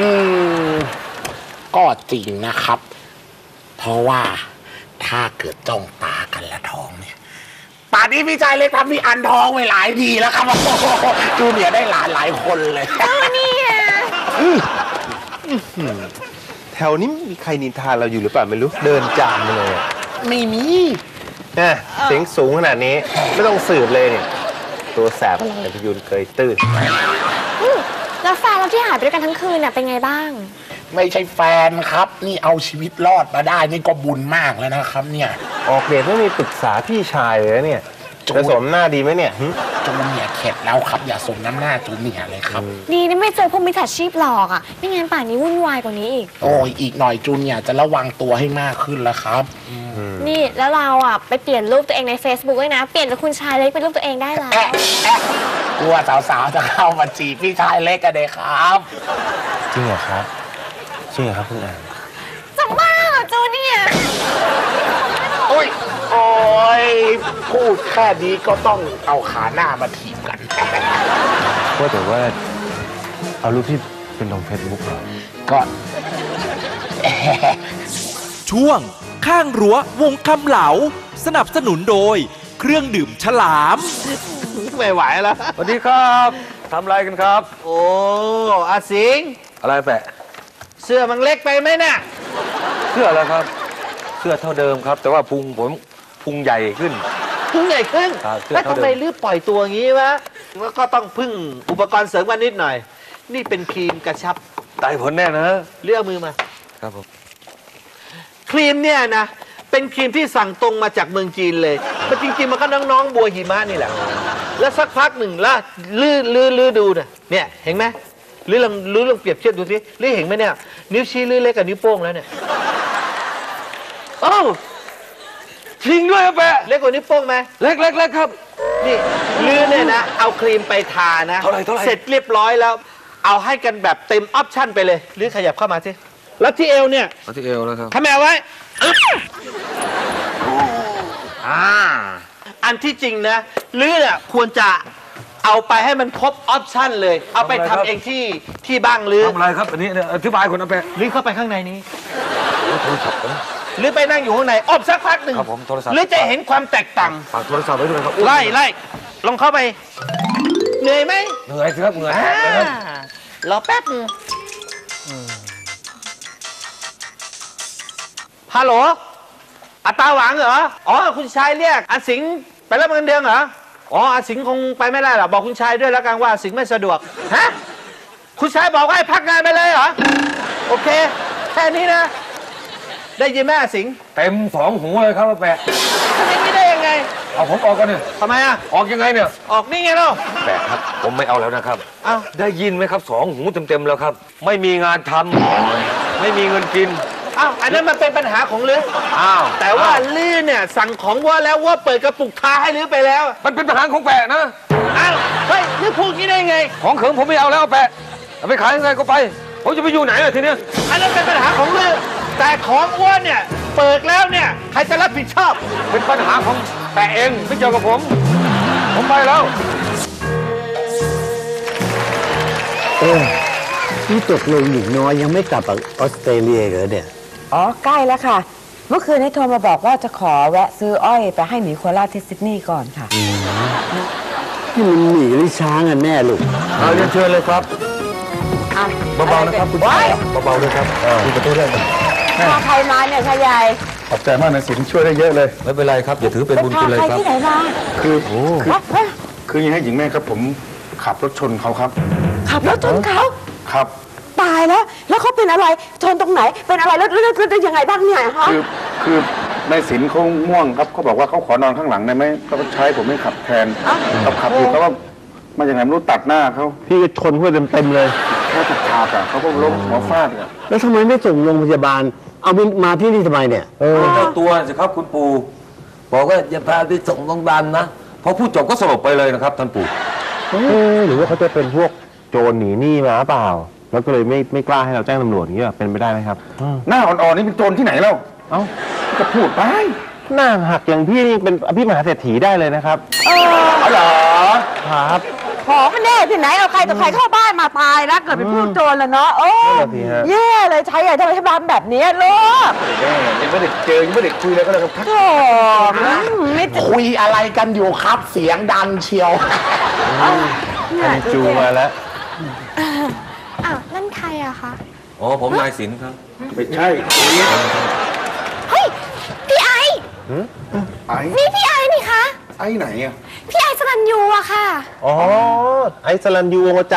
ก็จริงนะครับ เพราะว่าถ้าเกิดจ้องตากันแล้วท้องเนี่ยป่านนี้พี่ชายเล็กทำพี่อันท้องไปหลายทีแล้วครับ จูเนี่ยได้หลายคนเลยจูเนียร์แถวนี้มีใครนินทาเราอยู่หรือเปล่าไม่รู้เดินจามมาเลยอะไม่มีเสียงสูงขนาดนี้ไม่ต้องสืบเลยเนี่ยตัวแสบแต่พยุนเคยตื้นแแล้วแฟนเราที่หายไปด้วยกันทั้งคืนน่ะเป็นไงบ้างไม่ใช่แฟนครับ นี่เอาชีวิตรอดมาได้นี่ก็บุญมากแล้วนะครับเนี่ยออกเดทไม่มีปรึกษาพี่ชายเลยเนี่ยจะสมหน้าดีไหมเนี่ยจูเนียร์เข็ดแล้วครับอย่าสมน้ำหน้าจูเนียร์เลยครับดีนะไม่เจอพวกมิจฉาชีพหลอกอ่ะไม่งั้นป่านนี้วุ่นวายกว่านี้อีกโอ้ยอีกหน่อยจูเนียร์จะระวังตัวให้มากขึ้นแล้วครับนี่แล้วเราอ่ะไปเปลี่ยนรูปตัวเองใน Facebook ด้วยนะเปลี่ยนจากคุณชายเล็กเป็นรูปตัวเองได้แล้วกลัวสาวๆจะเข้ามาจีบพี่ชายเล็กกันเลยครับจริงเหรอครับจริงเหรอครับคุณอันจะบ้าเหรอจูเนี่ยโอ้ยพูดแค่นี้ก็ต้องเอาขาหน้ามาถีบกันว่าแต่ว่าเอารูปที่เป็นลงเฟซบุ๊กเหรอก็ช่วงข้างรั้ววงคำเหลาสนับสนุนโดย เครื่องดื่มฉลามไม่ไหวแล้วสวัสดีครับทำอะไรกันครับโอ้อาสิงอะไรแปะเสื้อมันเล็กไปไหมเนี่ยเสื้ออะไรครับ เสื้อเท่าเดิมครับ แต่ว่าพุงผมพุงใหญ่ขึ้นพุงใหญ่ขึ้นครับเสื้อแล้วเท่าทำเดิมไมรีบปล่อยตัวอย่างนี้วะแล้วก็ต้องพึ่งอุปกรณ์เสริมกันนิดหน่อย นี่เป็นครีมกระชับได้ผลแน่นะเลือกมือมาครับผมครีมเนี่ยนะเป็นครีมที่สั่งตรงมาจากเมืองจีนเลยมันจริงๆมันก็น้องๆบัวหิมะนี่แหละแล้วสักพักหนึ่งละลื้อดูนะเนี่ยเห็นไหมลื้อลองเปรียบเทียบดูสิลื้อเห็นไหมเนี่ยนิ้วชี้ลื้อเล็กกับนิ้วโป้งแล้วเนี่ยโอ้จริงด้วยแปะเล็กกว่านิ้วโป้งไหมเล็กครับนี่ลื้อเนี่ยนะเอาครีมไปทานะเท่าไหร่เสร็จเรียบร้อยแล้ว เอาให้กันแบบเต็มออปชั่นไปเลยลื้อขยับเข้ามาสิแล้วที่เอวเนี่ยเอาที่เอวแล้วครับขมวไว้อันที่จริงนะลื้อเนี่ยควรจะเอาไปให้มันครบออปชั่นเลย เอาไปทำเองที่บ้างลื้อทำอะไรครับอันนี้เนี่ยอธิบายคนนะแปะลื้อเข้าไปข้างในนี้โทรศัพท์ผมลื้อไปนั่งอยู่ข้างในอบสักพักหนึ่งครับผมโทรศัพท์ลื้อจะเห็นความแตกต่างฝากโทรศัพท์ไว้ด้วยครับไล่ลองเข้าไปเหนื่อยไหมเหนื่อยสิครับเหนื่อยอ่าครับรอแป๊บนึงฮัลโหลอาตาหวังเหรออ๋อคุณชายเรียกอาสิงห์ไปรับเงินเดือนเหรออ๋ออาสิงห์คงไปไม่ได้หรอกบอกคุณชายด้วยแล้วกันว่าอาสิงห์ไม่สะดวกฮะคุณชายบอกว่าให้พักงานไปเลยเหรอโอเคแค่นี้นะได้ยินไหมอาสิงห์เต็มสองหูเลยครับแปะทำอย่างนี้ได้ยังไงเอาผมออกกันเนี่ยทำไมอ่ะออกยังไงเนี่ยออกนี่ไงเนาะแปะครับผมไม่เอาแล้วนะครับอ้าวได้ยินไหมครับสองหูเต็มๆแล้วครับ ไม่มีงานทำไม่มีเงินกินอ้าวอันนั้นมันเป็นปัญหาของลืออ้าวแต่ว่าลือเนี่ยสั่งของว่าแล้วว่าเปิดกระปุกทาให้ลือไปแล้วมันเป็นปัญหาของแปะนะอ้าวเฮ้ยลือพูดงี้ได้ไงของเขิงผมไม่เอาแล้วแปะเอาไปขายยังไงก็ไปผมจะไปอยู่ไหนอะทีเนี้ยอันนั้นเป็นปัญหาของลือแต่ของอ้วนเนี่ยเปิดแล้วเนี่ยใครจะรับผิดชอบเป็นปัญหาของแปะเองไม่เกี่ยวกับผมไปแล้วนี่ตกลงหญิงน้อยยังไม่กลับออสเตรเลียเหรอเนี่ยอ๋อใกล้แล้วค่ะ เมื่อคืนให้โทรมาบอกว่าจะขอแวะซื้ออ้อยไปให้หมีโคราชที่ซิดนีย์ก่อนค่ะนี่มันหมีหรือช้างกันแน่ลูกเอาเรียนเชิญเลยครับเบาๆนะครับคุณชายเบาๆเลยครับดูประตูด้วยกันพาใครมาเนี่ยชายใหญ่ขอบใจมากนะสินช่วยได้เยอะเลยไม่เป็นไรครับอย่าถือเป็นบุญพาคุณเลยใครครับที่ไหนมาคือยังให้หญิงแม่ครับผมขับรถชนเขาครับขับรถชนเขาครับตายแล้ว แล้วเขาเป็นอะไรชนตรงไหน เป็นอะไรแล้วยังไงบ้างเนี่ยฮะคือในายสินเขาง่วงครับเขาบอกว่าเขาขอนอนข้างหลังได้ไหมเขาใช้ผมไม่ขับแทนขับอยู่เขาว่ามาอย่างไรไม่รู้ตัดหน้าเขาพี่ชนเพื่อเต็มเลยแค่ตัดขาดอ่ะเขาก็ล้มหัวฟาดอ่ะแล้วทำไมไม่ส่งโรงพยาบาล เอามาที่นี่ทำไมเนี่ยเจ้าตัวสิครับคุณปู่บอกว่าอย่าพาไปส่งโรงพยาบาลนะพอพูดจบก็สลบไปเลยนะครับท่านปู่หรือว่าเขาจะเป็นพวกโจรหนีหนี้มาเปล่า แล้วก็เลยไม่กล้าให้เราแจ้งตำรวจอย่างนี้ยเป็นไปได้ไหมครับหน้าอ่อนๆนี่เป็นโจรที่ไหนเล่าเอ้าจะพูดไปหน้าหักอย่างพี่นี่เป็นพี่มหาเศรษฐีได้เลยนะครับเอาเหรอครับของมันแน่ที่ไหนเอาใครต่อใครเข้าบ้านมาตายแล้วเกิดเป็นผู้โจรแล้วเนาะโอ้นั่นน่ะสิฮะแย่เลยใช้ใหญ่ทำไมทำแบบนี้ลูกยังไม่ได้เจอยังไม่ได้คุยเลยก็เลยครับโถ่ไม่คุยอะไรกันอยู่ครับเสียงดังเชียวอันจูมาแล้วอ้าวนั่นใครอะคะอ๋อผมนายสินครับไม่ใช่เฮ้ยพี่ไอไอ้นี่พี่ไอนี่คะไอ้ไหนอ่ะพี่ไอสรัญยูอะค่ะอ๋อ ไอ้สลันยูวงกระจ่าง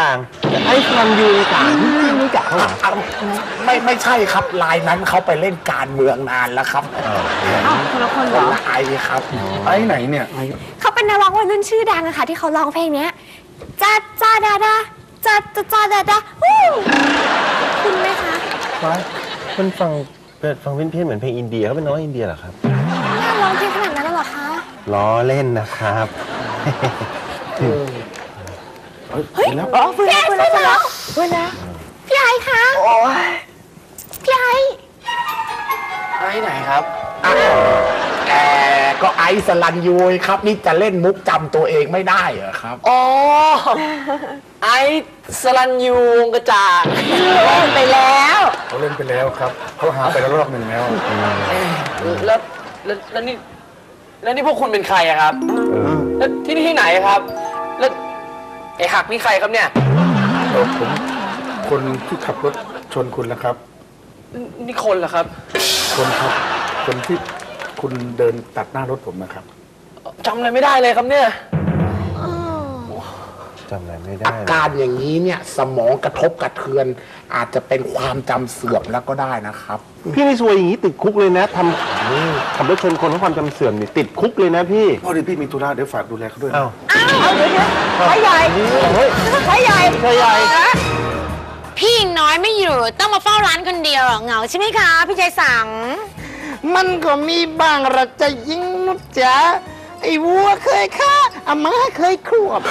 ไอ้สรัญยูต่างที่ไม่รู้จักเขาเหรอไม่ใช่ครับลายนั้นเขาไปเล่นการเมืองนานแล้วครับอ้าวคนละคนเหรอไอ้ครับไอ้ไหนเนี่ยเขาเป็นนักร้องวัยรุ่นชื่อดังอะค่ะที่เขาร้องเพลงเนี้ยจ้าจ้าดาดาจ้าจ้าจ้าดาดาฮู้คุณไหมคะฟ้ามันฟังเพี้ยนๆเหมือนเพลงอินเดียเขาเป็นน้องอินเดียเหรอครับน่าร้องเพลงขนาดนั้นแล้วเหรอคะล้อเล่นนะครับเฮ้ยอ๋อฟื้นแล้วฟื้นแล้วฟื้นแล้วพี่ไอ้คะพี่ไอ้ไอ้ไหนครับก็ไอ้สลันยูครับนี่จะเล่นมุกจำตัวเองไม่ได้เหรอครับอ๋อ ไอ้สลันยูวงกระจ่างเล่นไปแล้วเขาเล่นไปแล้วครับเขาหาไปแล้วรอบหนึ่งแล้วแล้วนี่พวกคุณเป็นใครอะครับแล้วที่นี่ที่ไหนครับ แล้วไอ้หักนี่ใครครับเนี่ยผมคนที่ขับรถชนคุณแล้วครับนี่คนเหรอครับคนครับคนที่คุณเดินตัดหน้ารถผมนะครับจำอะไรไม่ได้เลยครับเนี่ยจำอะไรไม่ได้อาการอย่างนี้เนี่ยสมองกระทบกระเทือน อาจจะเป็นความจำเสื่อมแล้วก็ได้นะครับพี่นี่ซวยอย่างนี้ติดคุกเลยนะขับรถชนคนเพราะความจำเสื่อมนี่ติดคุกเลยนะพี่พอดีพี่มีธุระเดี๋ยวฝากดูแลเขาด้วยอ้าวเอาเดี๋ยวไฟใหญ่ไฟใหญ่พี่น้อยไม่อยู่ต้องมาเฝ้าร้านคนเดียวเหงาใช่ไหมคะพี่ชายสังมันก็มีบ้างเราจะยิงนุชจ๋าไอ้วัวเคยฆ่าอาม่าเคยครวบ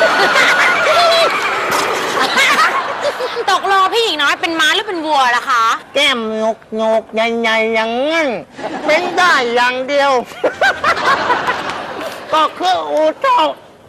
ตกลงพี่หญิงน้อยเป็นม้าหรือเป็นวัวล่ะคะแก้มงกใหญ่ๆอย่างงั้นเป็นได้อย่างเดียว ก็คืออูเจ้า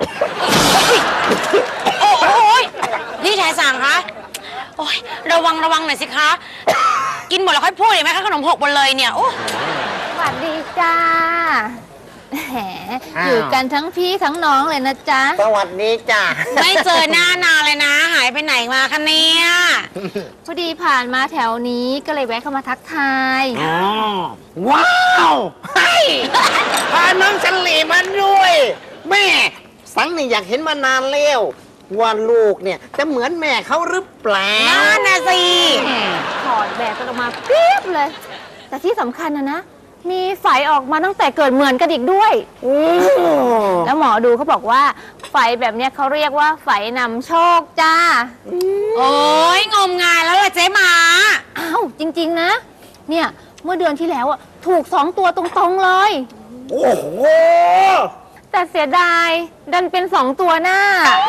โอ้ยพี่ชายสั่งคะโอ้ยระวังหน่อยสิคะกินหมดแล้วค่อยพูดเลยไหมคะขนมหกบนเลยเนี่ยโอ้สวัสดีจ้าแหมอยู่กันทั้งพี่ทั้งน้องเลยนะจ๊ะสวัสดีจ้ะไม่เจอหน้านานเลยนะ หายไปไหนมาคะเนี่ยพอดีผ่านมาแถวนี้ก็เลยแวะเข้ามาทักทายว้าวพาน้องฉันเหลมาด้วย แม่สังนี่อยากเห็นมานานแล้วว่าลูกเนี่ยจะเหมือนแม่เขาหรือเปล่านั่นน่ะสิถอดแบบกันออกมาเปี๊ยบเลย แต่ที่สำคัญนะมีไฝออกมาตั้งแต่เกิดเหมือนกันอีกด้วย แล้วหมอดูเขาบอกว่าไฝแบบเนี้ยเขาเรียกว่าไฝนำโชคจ้าโอ้ยงมงายแล้วล่ะเจ๊หมาอ้าวจริงๆนะ เนี่ยเมื่อเดือนที่แล้วอ่ะถูก2 ตัวตรงๆเลยโอ้โหแต่เสียดายดันเป็น2 ตัวหน้า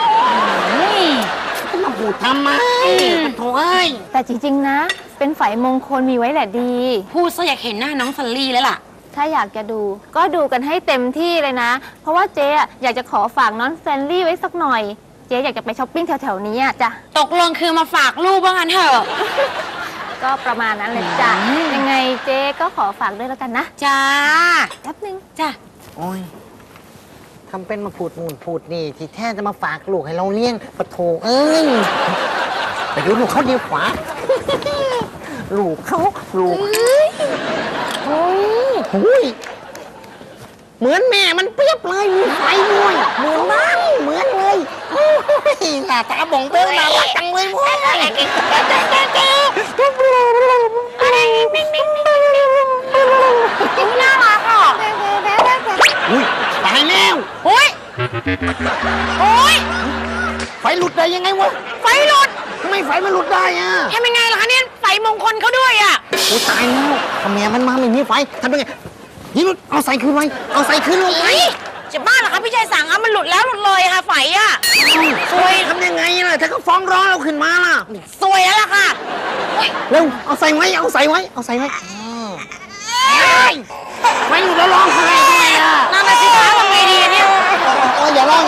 มาพูดทำไมโถ่เอ้ยแต่จริงๆนะ เป็นไฝมงคลมีไว้แหละดีพูดซะอยากเห็นหน้าน้องซันลี่แล้วล่ะถ้าอยากจะดูก็ดูกันให้เต็มที่เลยนะ เพราะว่าเจ๊อะอยากจะขอฝากน้องแซนลี่ไว้สักหน่อย เจ๊อยากจะไปช้อปปิ้งแถวๆนี้อะจ้ะตกลงคือมาฝากลูกบ้างกันเถอะก็ประมาณนั้นเลยจ้ะ ยังไงเจ๊ก็ขอฝากด้วยแล้วกันนะจ้าแป๊บนึงจ้าโอ้ยทำเป็นมาพูดนู่นพูดนี่ที่แท้จะมาฝากลูกให้เราเลี้ยงปะโถเอ้ยไปดูลูกเขาดีกว่า ลูกเขาโอ้ยเหมือนแม่มันเปรียบเลยมีไฟด้วยเหมือนมากเหมือนเลยโอ้ยหน้าตาบ่งเบ้น่ารักจังเลยเว้ยอะไรน่ารักอ่ะอุ้ยตายแล้วโอ้ยไฟหลุดได้ยังไงวะไฟหลุดทำไมไฟมันหลุดได้อะทำยังไงล่ะคะเนี่ยไฟมงคลเขาด้วยอ่ะโอ้ตายแล้วทำไมมันมาไม่มีไฟทำยังไงนี่ลุดเอาใส่คืนไว้เอาใส่คืนลงไปจะบ้าเหรอคะพี่ชายสั่งมันหลุดแล้วหลุดเลยค่ะไฟอ่ะซวยทำยังไงล่ะถ้าเขาฟ้องร้องเราขึ้นมาล่ะสวยแล้วล่ะค่ะเร็วเอาใส่ไว้เอาใส่ไว้ไฟหลุดแล้วร้องไห้ด้วยอ่ะนั่นน่ะสิคะทำไงดีเนี่ยอย่าร้อง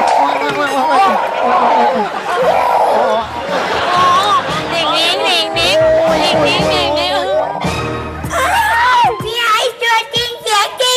หนิงพี่ไอ้ตัวจริงเสียงจริง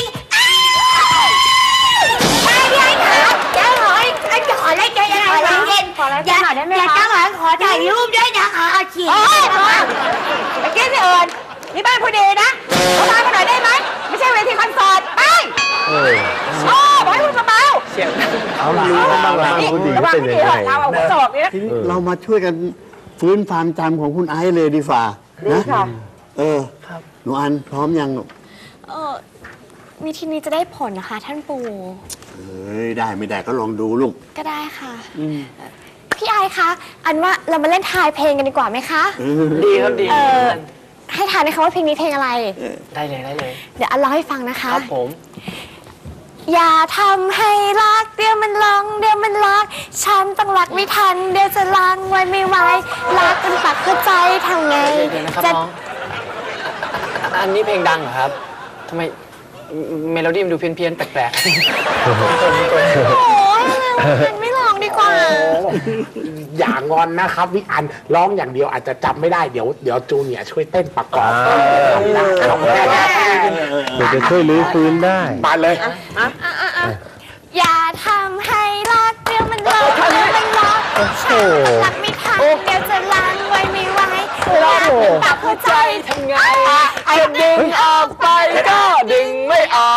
ไอ้ครับเจ๊หอยจะขอเล่นเจ๊ยังไงครับอยากจะขอถ่ายรูปด้วยนะคะเอาฉีดไปกินสิเอิญนี่บ้านผู้ดีนะเขามาหน่อยได้ไหมไม่ใช่เวทีคอนเสิร์ตไปบอกให้พูดเบาเสียงเอาล่ะรู้บ้างละผู้ดีเป็นยังไงเราเอาหัวโจกเนี่ยทีนี้เรามาช่วยกันฟื้นความจำของคุณไอซ์เลยดีฝ่าดีนะค่ะหนูอันพร้อมยังวิธีนี้จะได้ผลนะคะท่านปู่เอ้ยได้ไม่ได้ก็ลองดูลูกก็ได้ค่ะ พี่ไอคะ อันว่าเรามาเล่นทายเพลงกันดีกว่าไหมคะดีครับดีให้ทายนะคะว่าเพลงนี้เพลงอะไรได้เลยได้เลยเดี๋ยวอันร้องให้ฟังนะคะครับผมอย่าทำให้รักเดี๋ยวมันลองเดี๋ยวมันรักฉันต้องรักไม่ทันเดี๋ยวจะล้างไว้ไม่ไหวรักกันปักหัวใจทำไงเดี๋ยวนะครับน้องอันนี้เพลงดังเหรอครับทำไมเมโลดี้มันดูเพี้ยนๆแปลกโอ้ยมันไม่ลองดีกว่าอย่างอนนะครับพี่อันร้องอย่างเดียวอาจจะจำไม่ได้เดี๋ยวจูเนียร์ช่วยเต้นประกอบนะครับเดี๋ยวจะช่วยรื้อฟื้นได้มาเลยอย่าทำให้รักเดี๋ยวมันลองเดี๋ยวมันรักฉันรักไม่ทันเดี๋ยวจะล้างไว้ไม่ไหวรักกันปักหัวใจทำไงๆจะดึงออกไปก็ดึงไม่ออก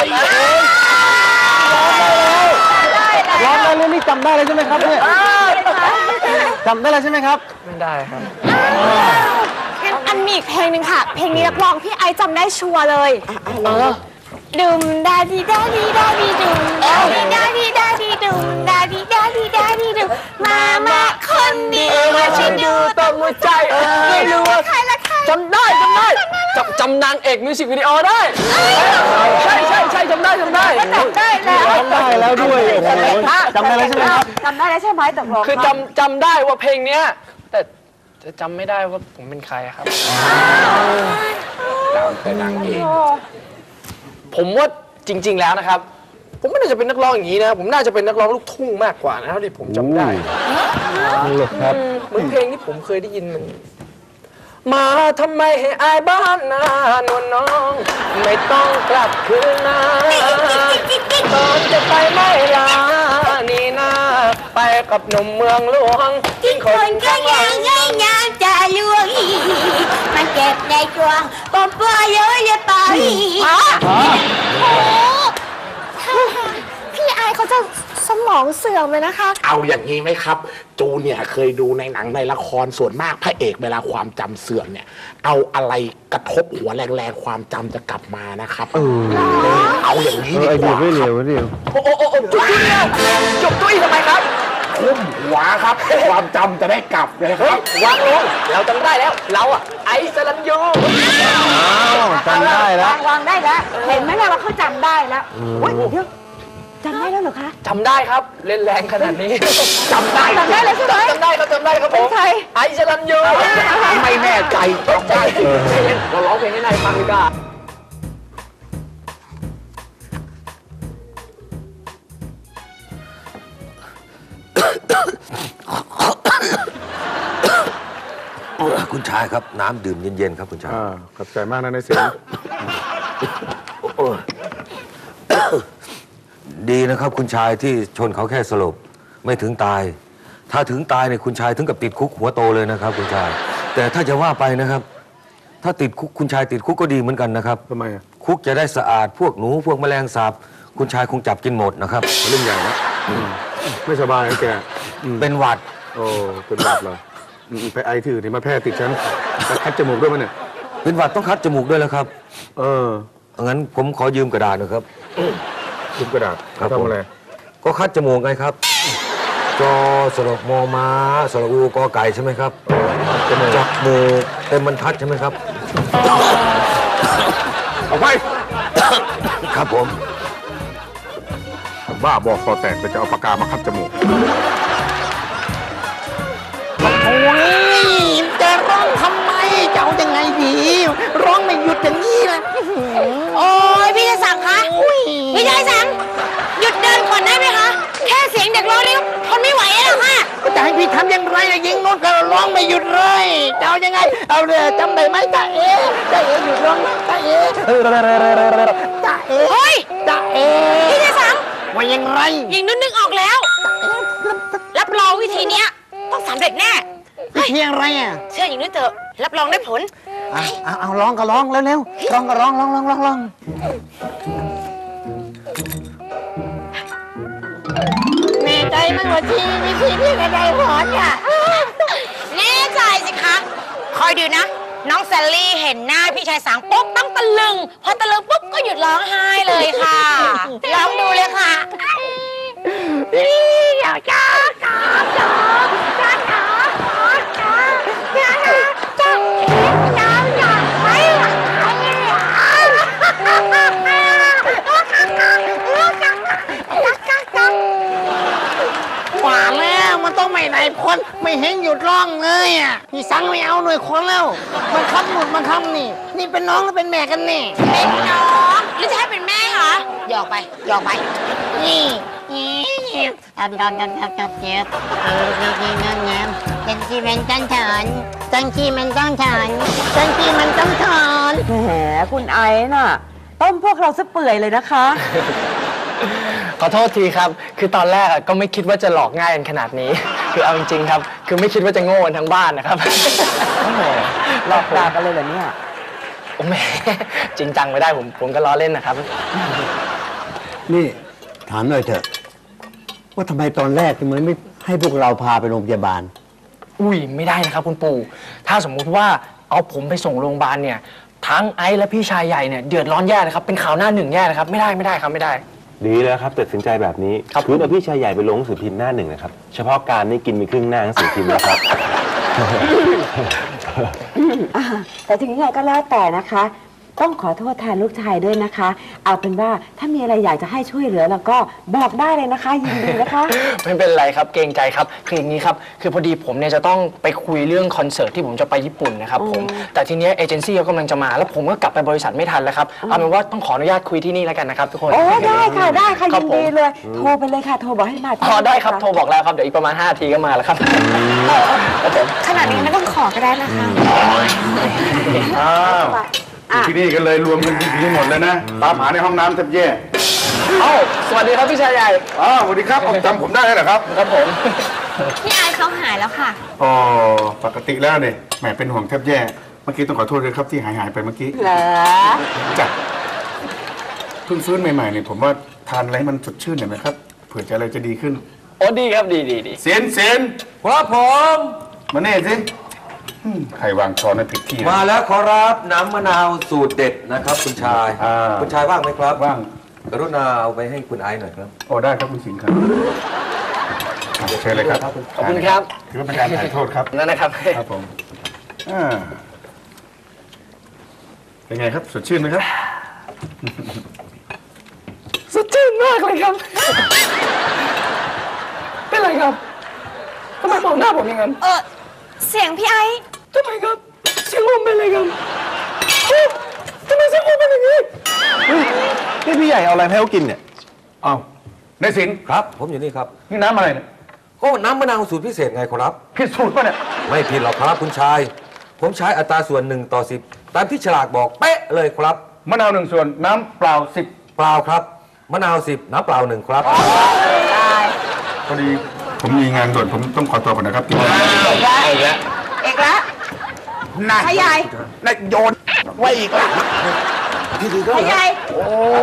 ร้องได้เลยนี่จำได้เลยใช่ไหมครับเนี่ยจำได้เลยใช่ไหมครับไม่ได้ครับงั้นอันมีอีกเพลงหนึ่งค่ะ เพลงนี้รับรองพี่ไอซ์จำได้ชัวร์เลยดุมดาดีดาดีดาดีดุมดาดีดาดีดาดีดุมดาดีดาดีดาดีดุมมาคนดีมาช่วยดูต้องหัวใจไม่รู้ว่าใครละใครจำได้จำนางเอกมิวสิกวิดีโอได้ใช่จำได้จำได้แล้วจำได้แล้วด้วยโอ้โหจำได้แล้วใช่ไหมครับจำได้แล้วใช่ไหมตกลงคือจำได้ว่าเพลงเนี้ยแต่จะจำไม่ได้ว่าผมเป็นใครครับจำแต่นางเอกผมว่าจริง ๆ แล้วนะครับ ผมไม่น่าจะเป็นนักร้องอย่างนี้นะผมน่าจะเป็นนักร้องลูกทุ่งมากกว่านะเท่าที่ผมจำได้นี่เลยครับเหมือนเพลงที่ผมเคยได้ยินมัน มาทำไมให้อายบ้านนานวลน้อง ไม่ต้องกลับคืนมาตอนจะไปไม่ลานี่นาไปกับหนุ่มเมืองหลวงที่คนก็ยังงามจะลวงมันเก็บในกวางปอมปลายเยอะไปพี่ไอซ์เขาจะสมองเสื่อมเลยนะคะเอาอย่างนี้ไหมครับ จูเนี่ยเคยดูในหนังในละครส่วนมากพระเอกเวลาความจำเสื่อมเนี่ย เอาอะไรกระทบหัวแรงๆความจำจะกลับมานะครับเอาอย่างนี้ดีไอก เดียว่าไม่เร็วไม่เร็วโอ้จุ๊บเนี่ยจุ๊บตุ้ยทำไมครับคุ้มหัวครับ ความจำจะได้กลับนะคเฮ้รัยบวางลงเราจำได้แล้ว เราอะไอซ์สลันยูจำได้แล้ววางได้แล้ว เห็นไหมล่ะว่าเขาจำได้แล้วโอ้ยเดี๋ยวจำได้แล้วเหรอคะจำได้ครับเล่นแรงขนาดนี้จำได้จำได้เลยใช่ไหมจำได้ครับผมเป็นใครไอซ์สลันยูไม่แน่ใจจำได้เราร้องเพลงให้นายฟังดีกว่าคุณชายครับน้ำดื่มเย็นๆครับคุณชายขอบใจมากนะนายเสียงดีนะครับคุณชายที่ชนเขาแค่สลบไม่ถึงตาย ถ้าถึงตายเนี่ยคุณชายถึงกับติดคุกหัวโตเลยนะครับคุณชาย แต่ถ้าจะว่าไปนะครับ ถ้าติดคุกคุณชายติดคุกก็ดีเหมือนกันนะครับทำไมคุกจะได้สะอาดพวกหนูพวกแมลงสาบคุณชายคงจับกินหมดนะครับเรื่องใหญ่นะไม่สบายแกเป็นหวัดโอ้เป็นหวัดเหรอไปไอที่อื่นนี่มาแพร่ติดฉันคัดจมูกด้วยมั้ยเนี่ยเป็นหวัดต้องคัดจมูกด้วยแล้วครับงั้นผมขอยืมกระดาษนะครับยืมกระดาษครับทำอะไรก็คัดจมูกไงครับจอสระมอม้าสระอูกอไก่ใช่ไหมครับจับมูกเต็มบรรทัดใช่ไหมครับเอาไปครับผมบ้าบอกคอแตกแต่จะเอาปากกามาคัดจมูกโอ้ยจะร้องทำไมจะเอายังไงดีร้องไม่หยุดอย่างนี้นะโอ้ยพี่ชายสังคะพี่ชายสังหยุดเดินก่อนได้ไหมคะแค่เสียงเด็กร้องนี่ทนไม่ไหวแล้วค่ะก็จะให้พี่ทำอย่างไรล่ะยิงโน้นก็ร้องไม่หยุดเลยจะเอายังไงเอาเลยจำได้ไหมจ๊ะเอ๋หยุดร้องจ๊ะเอ๋จ๊ะเอ๋เฮ้ยจ๊ะเอ๋พี่ชายสังว่ายังไงยิงนึกออกแล้ว รับรองวิธีเนี้ยต้องสำเร็จแน่วิธีอะไรอ่ะเชื่ออย่างนี้เถอะรับรองได้ผลเอาร้องก็ร้องเร็วๆร้องก็ร้องร้องมันหัวชีวิธีที่กระไดหอนอ่ะแน่ใจสิคะ คอยดูนะ น้องแซลลี่เห็นหน้าพี่ชายสังปุ๊บต้องตะลึง พอตะลึงปุ๊บก็หยุดร้องไห้เลยค่ะลองดูเลยค่ะอยากจ้าจ้าจ้าจ้าจ้าจ้าจ้าจ้าจ้าจ้าไม่หวานแล้วมันต้องไม่ไหนพ้นไม่เห็นหยุดร้องเลยอ่ะพี่สังไม่เอาหน่วยคนแล้วมันคำหนุนมันคำนี่เป็นน้องหรือเป็นแม่กันนี่เป็นน้องหรือจะให้เป็นแม่คะหยอกไปหยอกไปนี่ทำเจ็บจังที่มันต้องถอนจังที่มันต้องถอนจังที่มันต้องถอนแหมคุณไอ้น่ะ ต้มพวกเราซะเปื่อยเลยนะคะขอโทษทีครับ คือตอนแรกก็ไม่คิดว่าจะหลอกง่ายกันขนาดนี้ คือเอาจริงๆครับ คือไม่คิดว่าจะโง่กันทั้งบ้านนะครับหลอกด่ากันเลยเหรอเนี่ยโอ้แหมจริงจังไม่ได้ผมก็ล้อเล่นนะครับนี่ถามหน่อยเถอะว่าทำไมตอนแรกทำไมไม่ให้พวกเราพาไปโรงพยาบาลอุ้ยไม่ได้นะครับคุณปู่ถ้าสมมุติว่าเอาผมไปส่งโรงพยาบาลเนี่ยทั้งไอ้และพี่ชายใหญ่เนี่ยเดือดร้อนแย่นะครับเป็นข่าวหน้าหนึ่งแย่นะครับไม่ได้ครับไม่ได้ดีแล้วครับตัดสินใจแบบนี้คือเอาพี่ชายใหญ่ไปลงหนังสือพิมพ์หน้าหนึ่งนะครับเฉพาะการนี่กินไปครึ่งหน้าหนังสือพิมพ์นะครับแต่ถึงยังไงก็แล้วแต่นะคะ ต้องขอโทษแทนลูกชายด้วยนะคะ เอาเป็นว่าถ้ามีอะไรอยากจะให้ช่วยเหลือแล้วก็บอกได้เลยนะคะยินดีนะคะไม่เป็นไรครับเกรงใจครับคืออย่างนี้ครับคือพอดีผมเนี่ยจะต้องไปคุยเรื่องคอนเสิร์ตที่ผมจะไปญี่ปุ่นนะครับผมแต่ทีนี้เอเจนซี่เขากำลังจะมาแล้วผมก็กลับไปบริษัทไม่ทันแล้วครับเอาเป็นว่าต้องขออนุญาตคุยที่นี่แล้วกันนะครับทุกคนโอ้ได้ค่ะยินดีเลยโทรไปเลยค่ะโทรบอกให้มาได้ครับโทรบอกแล้วครับเดี๋ยวอีกประมาณ5 นาทีก็มาแล้วครับขนาดนี้ไม่ต้องขอก็ได้นะคะที่นี่ก็เลยรวมกันที่นี่หมดเลยนะตามหาในห้องน้ำแทบแย่สวัสดีครับพี่ชายใหญ่สวัสดีครับจำผมได้เหรอครับครับผมพี่ไอเขาหายแล้วค่ะอ๋อปกติแล้วเนี่ยแหมเป็นห่วงแทบแย่เมื่อกี้ต้องขอโทษด้วยครับที่หายไปเมื่อกี้เหรอจ้ะเพิ่งฟื้นใหม่ๆเนี่ยผมว่าทานอะไรมันสดชื่นหน่อยไหมครับเผื่อจะอะไรจะดีขึ้นโอ้ดีครับดีเสียนครับผมมาเน่สิใครวางช้อนในผิดที่มาแล้วขอรับน้ำมะนาวสูตรเด็ดนะครับคุณชายคุณชายว่างไหมครับว่างกรุณาเอาไปให้คุณไอซ์หน่อยครับโอ้ได้ครับคุณสิงห์ครับเชิญเลยครับขอบคุณครับถือว่าเป็นการถ่ายโทษครับนั่นนะครับครับผมเป็นไงครับสดชื่นไหมครับสดชื่นมากเลยครับเป็นไรครับทำไมมองหน้าผมอย่างนั้นเสียงพี่ไอทำไมครับเสียงผมเป็นอะไรครับทำไมเสียงผมเป็นอย่างนี้นี่พี่ใหญ่เอาอะไรให้เขากินเนี่ยอ้าวในสินครับผมอยู่นี่ครับนี่น้ำอะไรเนี่ยก็น้ำมะนาวสูตรพิเศษไงครับผิดสูตรป่ะเนี่ยไม่ผิดหรอกครับคุณชายผมใช้อัตราส่วน1:10ตามที่ฉลากบอกเป๊ะเลยครับมะนาว1 ส่วนน้ำเปล่า10 เปล่าครับมะนาว10น้ำเปล่า1ครับพอดีผมมีงานด่วนผมต้องขอตัวก่อนนะครับอีกแล้วขยายนายโยนไว้อีกแล้วขยายโอ้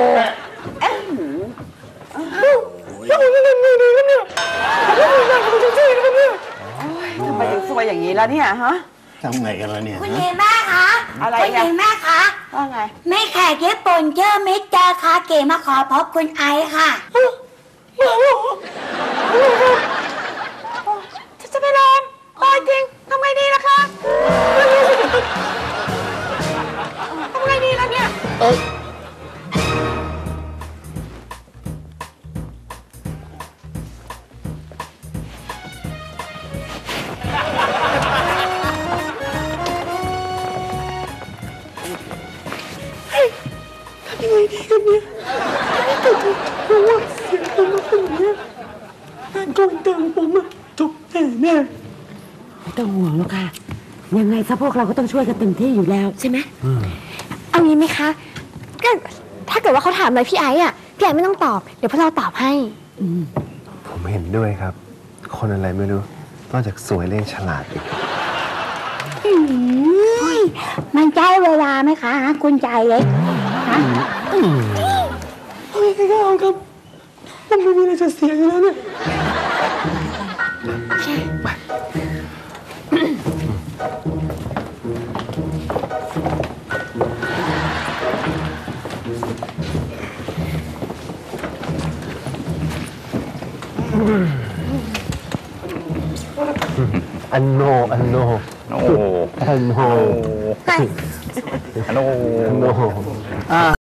แล้วคุณจะทำไงดีครับเนี่ยคุณจะช่วยนะครับเนี่ยทำไมถึงซวยอย่างนี้แล้วเนี่ยฮะทำไงกันแล้วเนี่ยคุณยายแม่คะอะไรคุณยายแม่คะว่าไงแม่แขกญี่ปุ่นเจอมิจาคาเกะมาขอพบคุณไอค่ะจะไปลองจริงทำไงดีล่ะคะทำไงดีล่ะเนี่ยทำยังไงดีกันเนี่ยเพราะว่าเสียงผมมาเป็นอย่างนี้งานกองเติมผมอะทุกแน่ไม่ต้องห่วงหรอกค่ะยังไงซะพวกเราก็ต้องช่วยกันเต็มที่อยู่แล้วใช่ไหมเอางี้ไหมคะก็ถ้าเกิดว่าเขาถามอะไรพี่ไอ้อะพี่ไอ้ไม่ต้องตอบเดี๋ยวพวกเราตอบให้ผมเห็นด้วยครับคนอะไรไม่รู้นอกจากสวยเล่นฉลาดอีกมันใช้เวลาไหมคะคุณใจเล็กโอ้ยก็เอาครับมันไม่มีอะไรจะเสียอยู่แล้วเนี่ยอันโนอันโนโอ้อันโนอันโนอันโน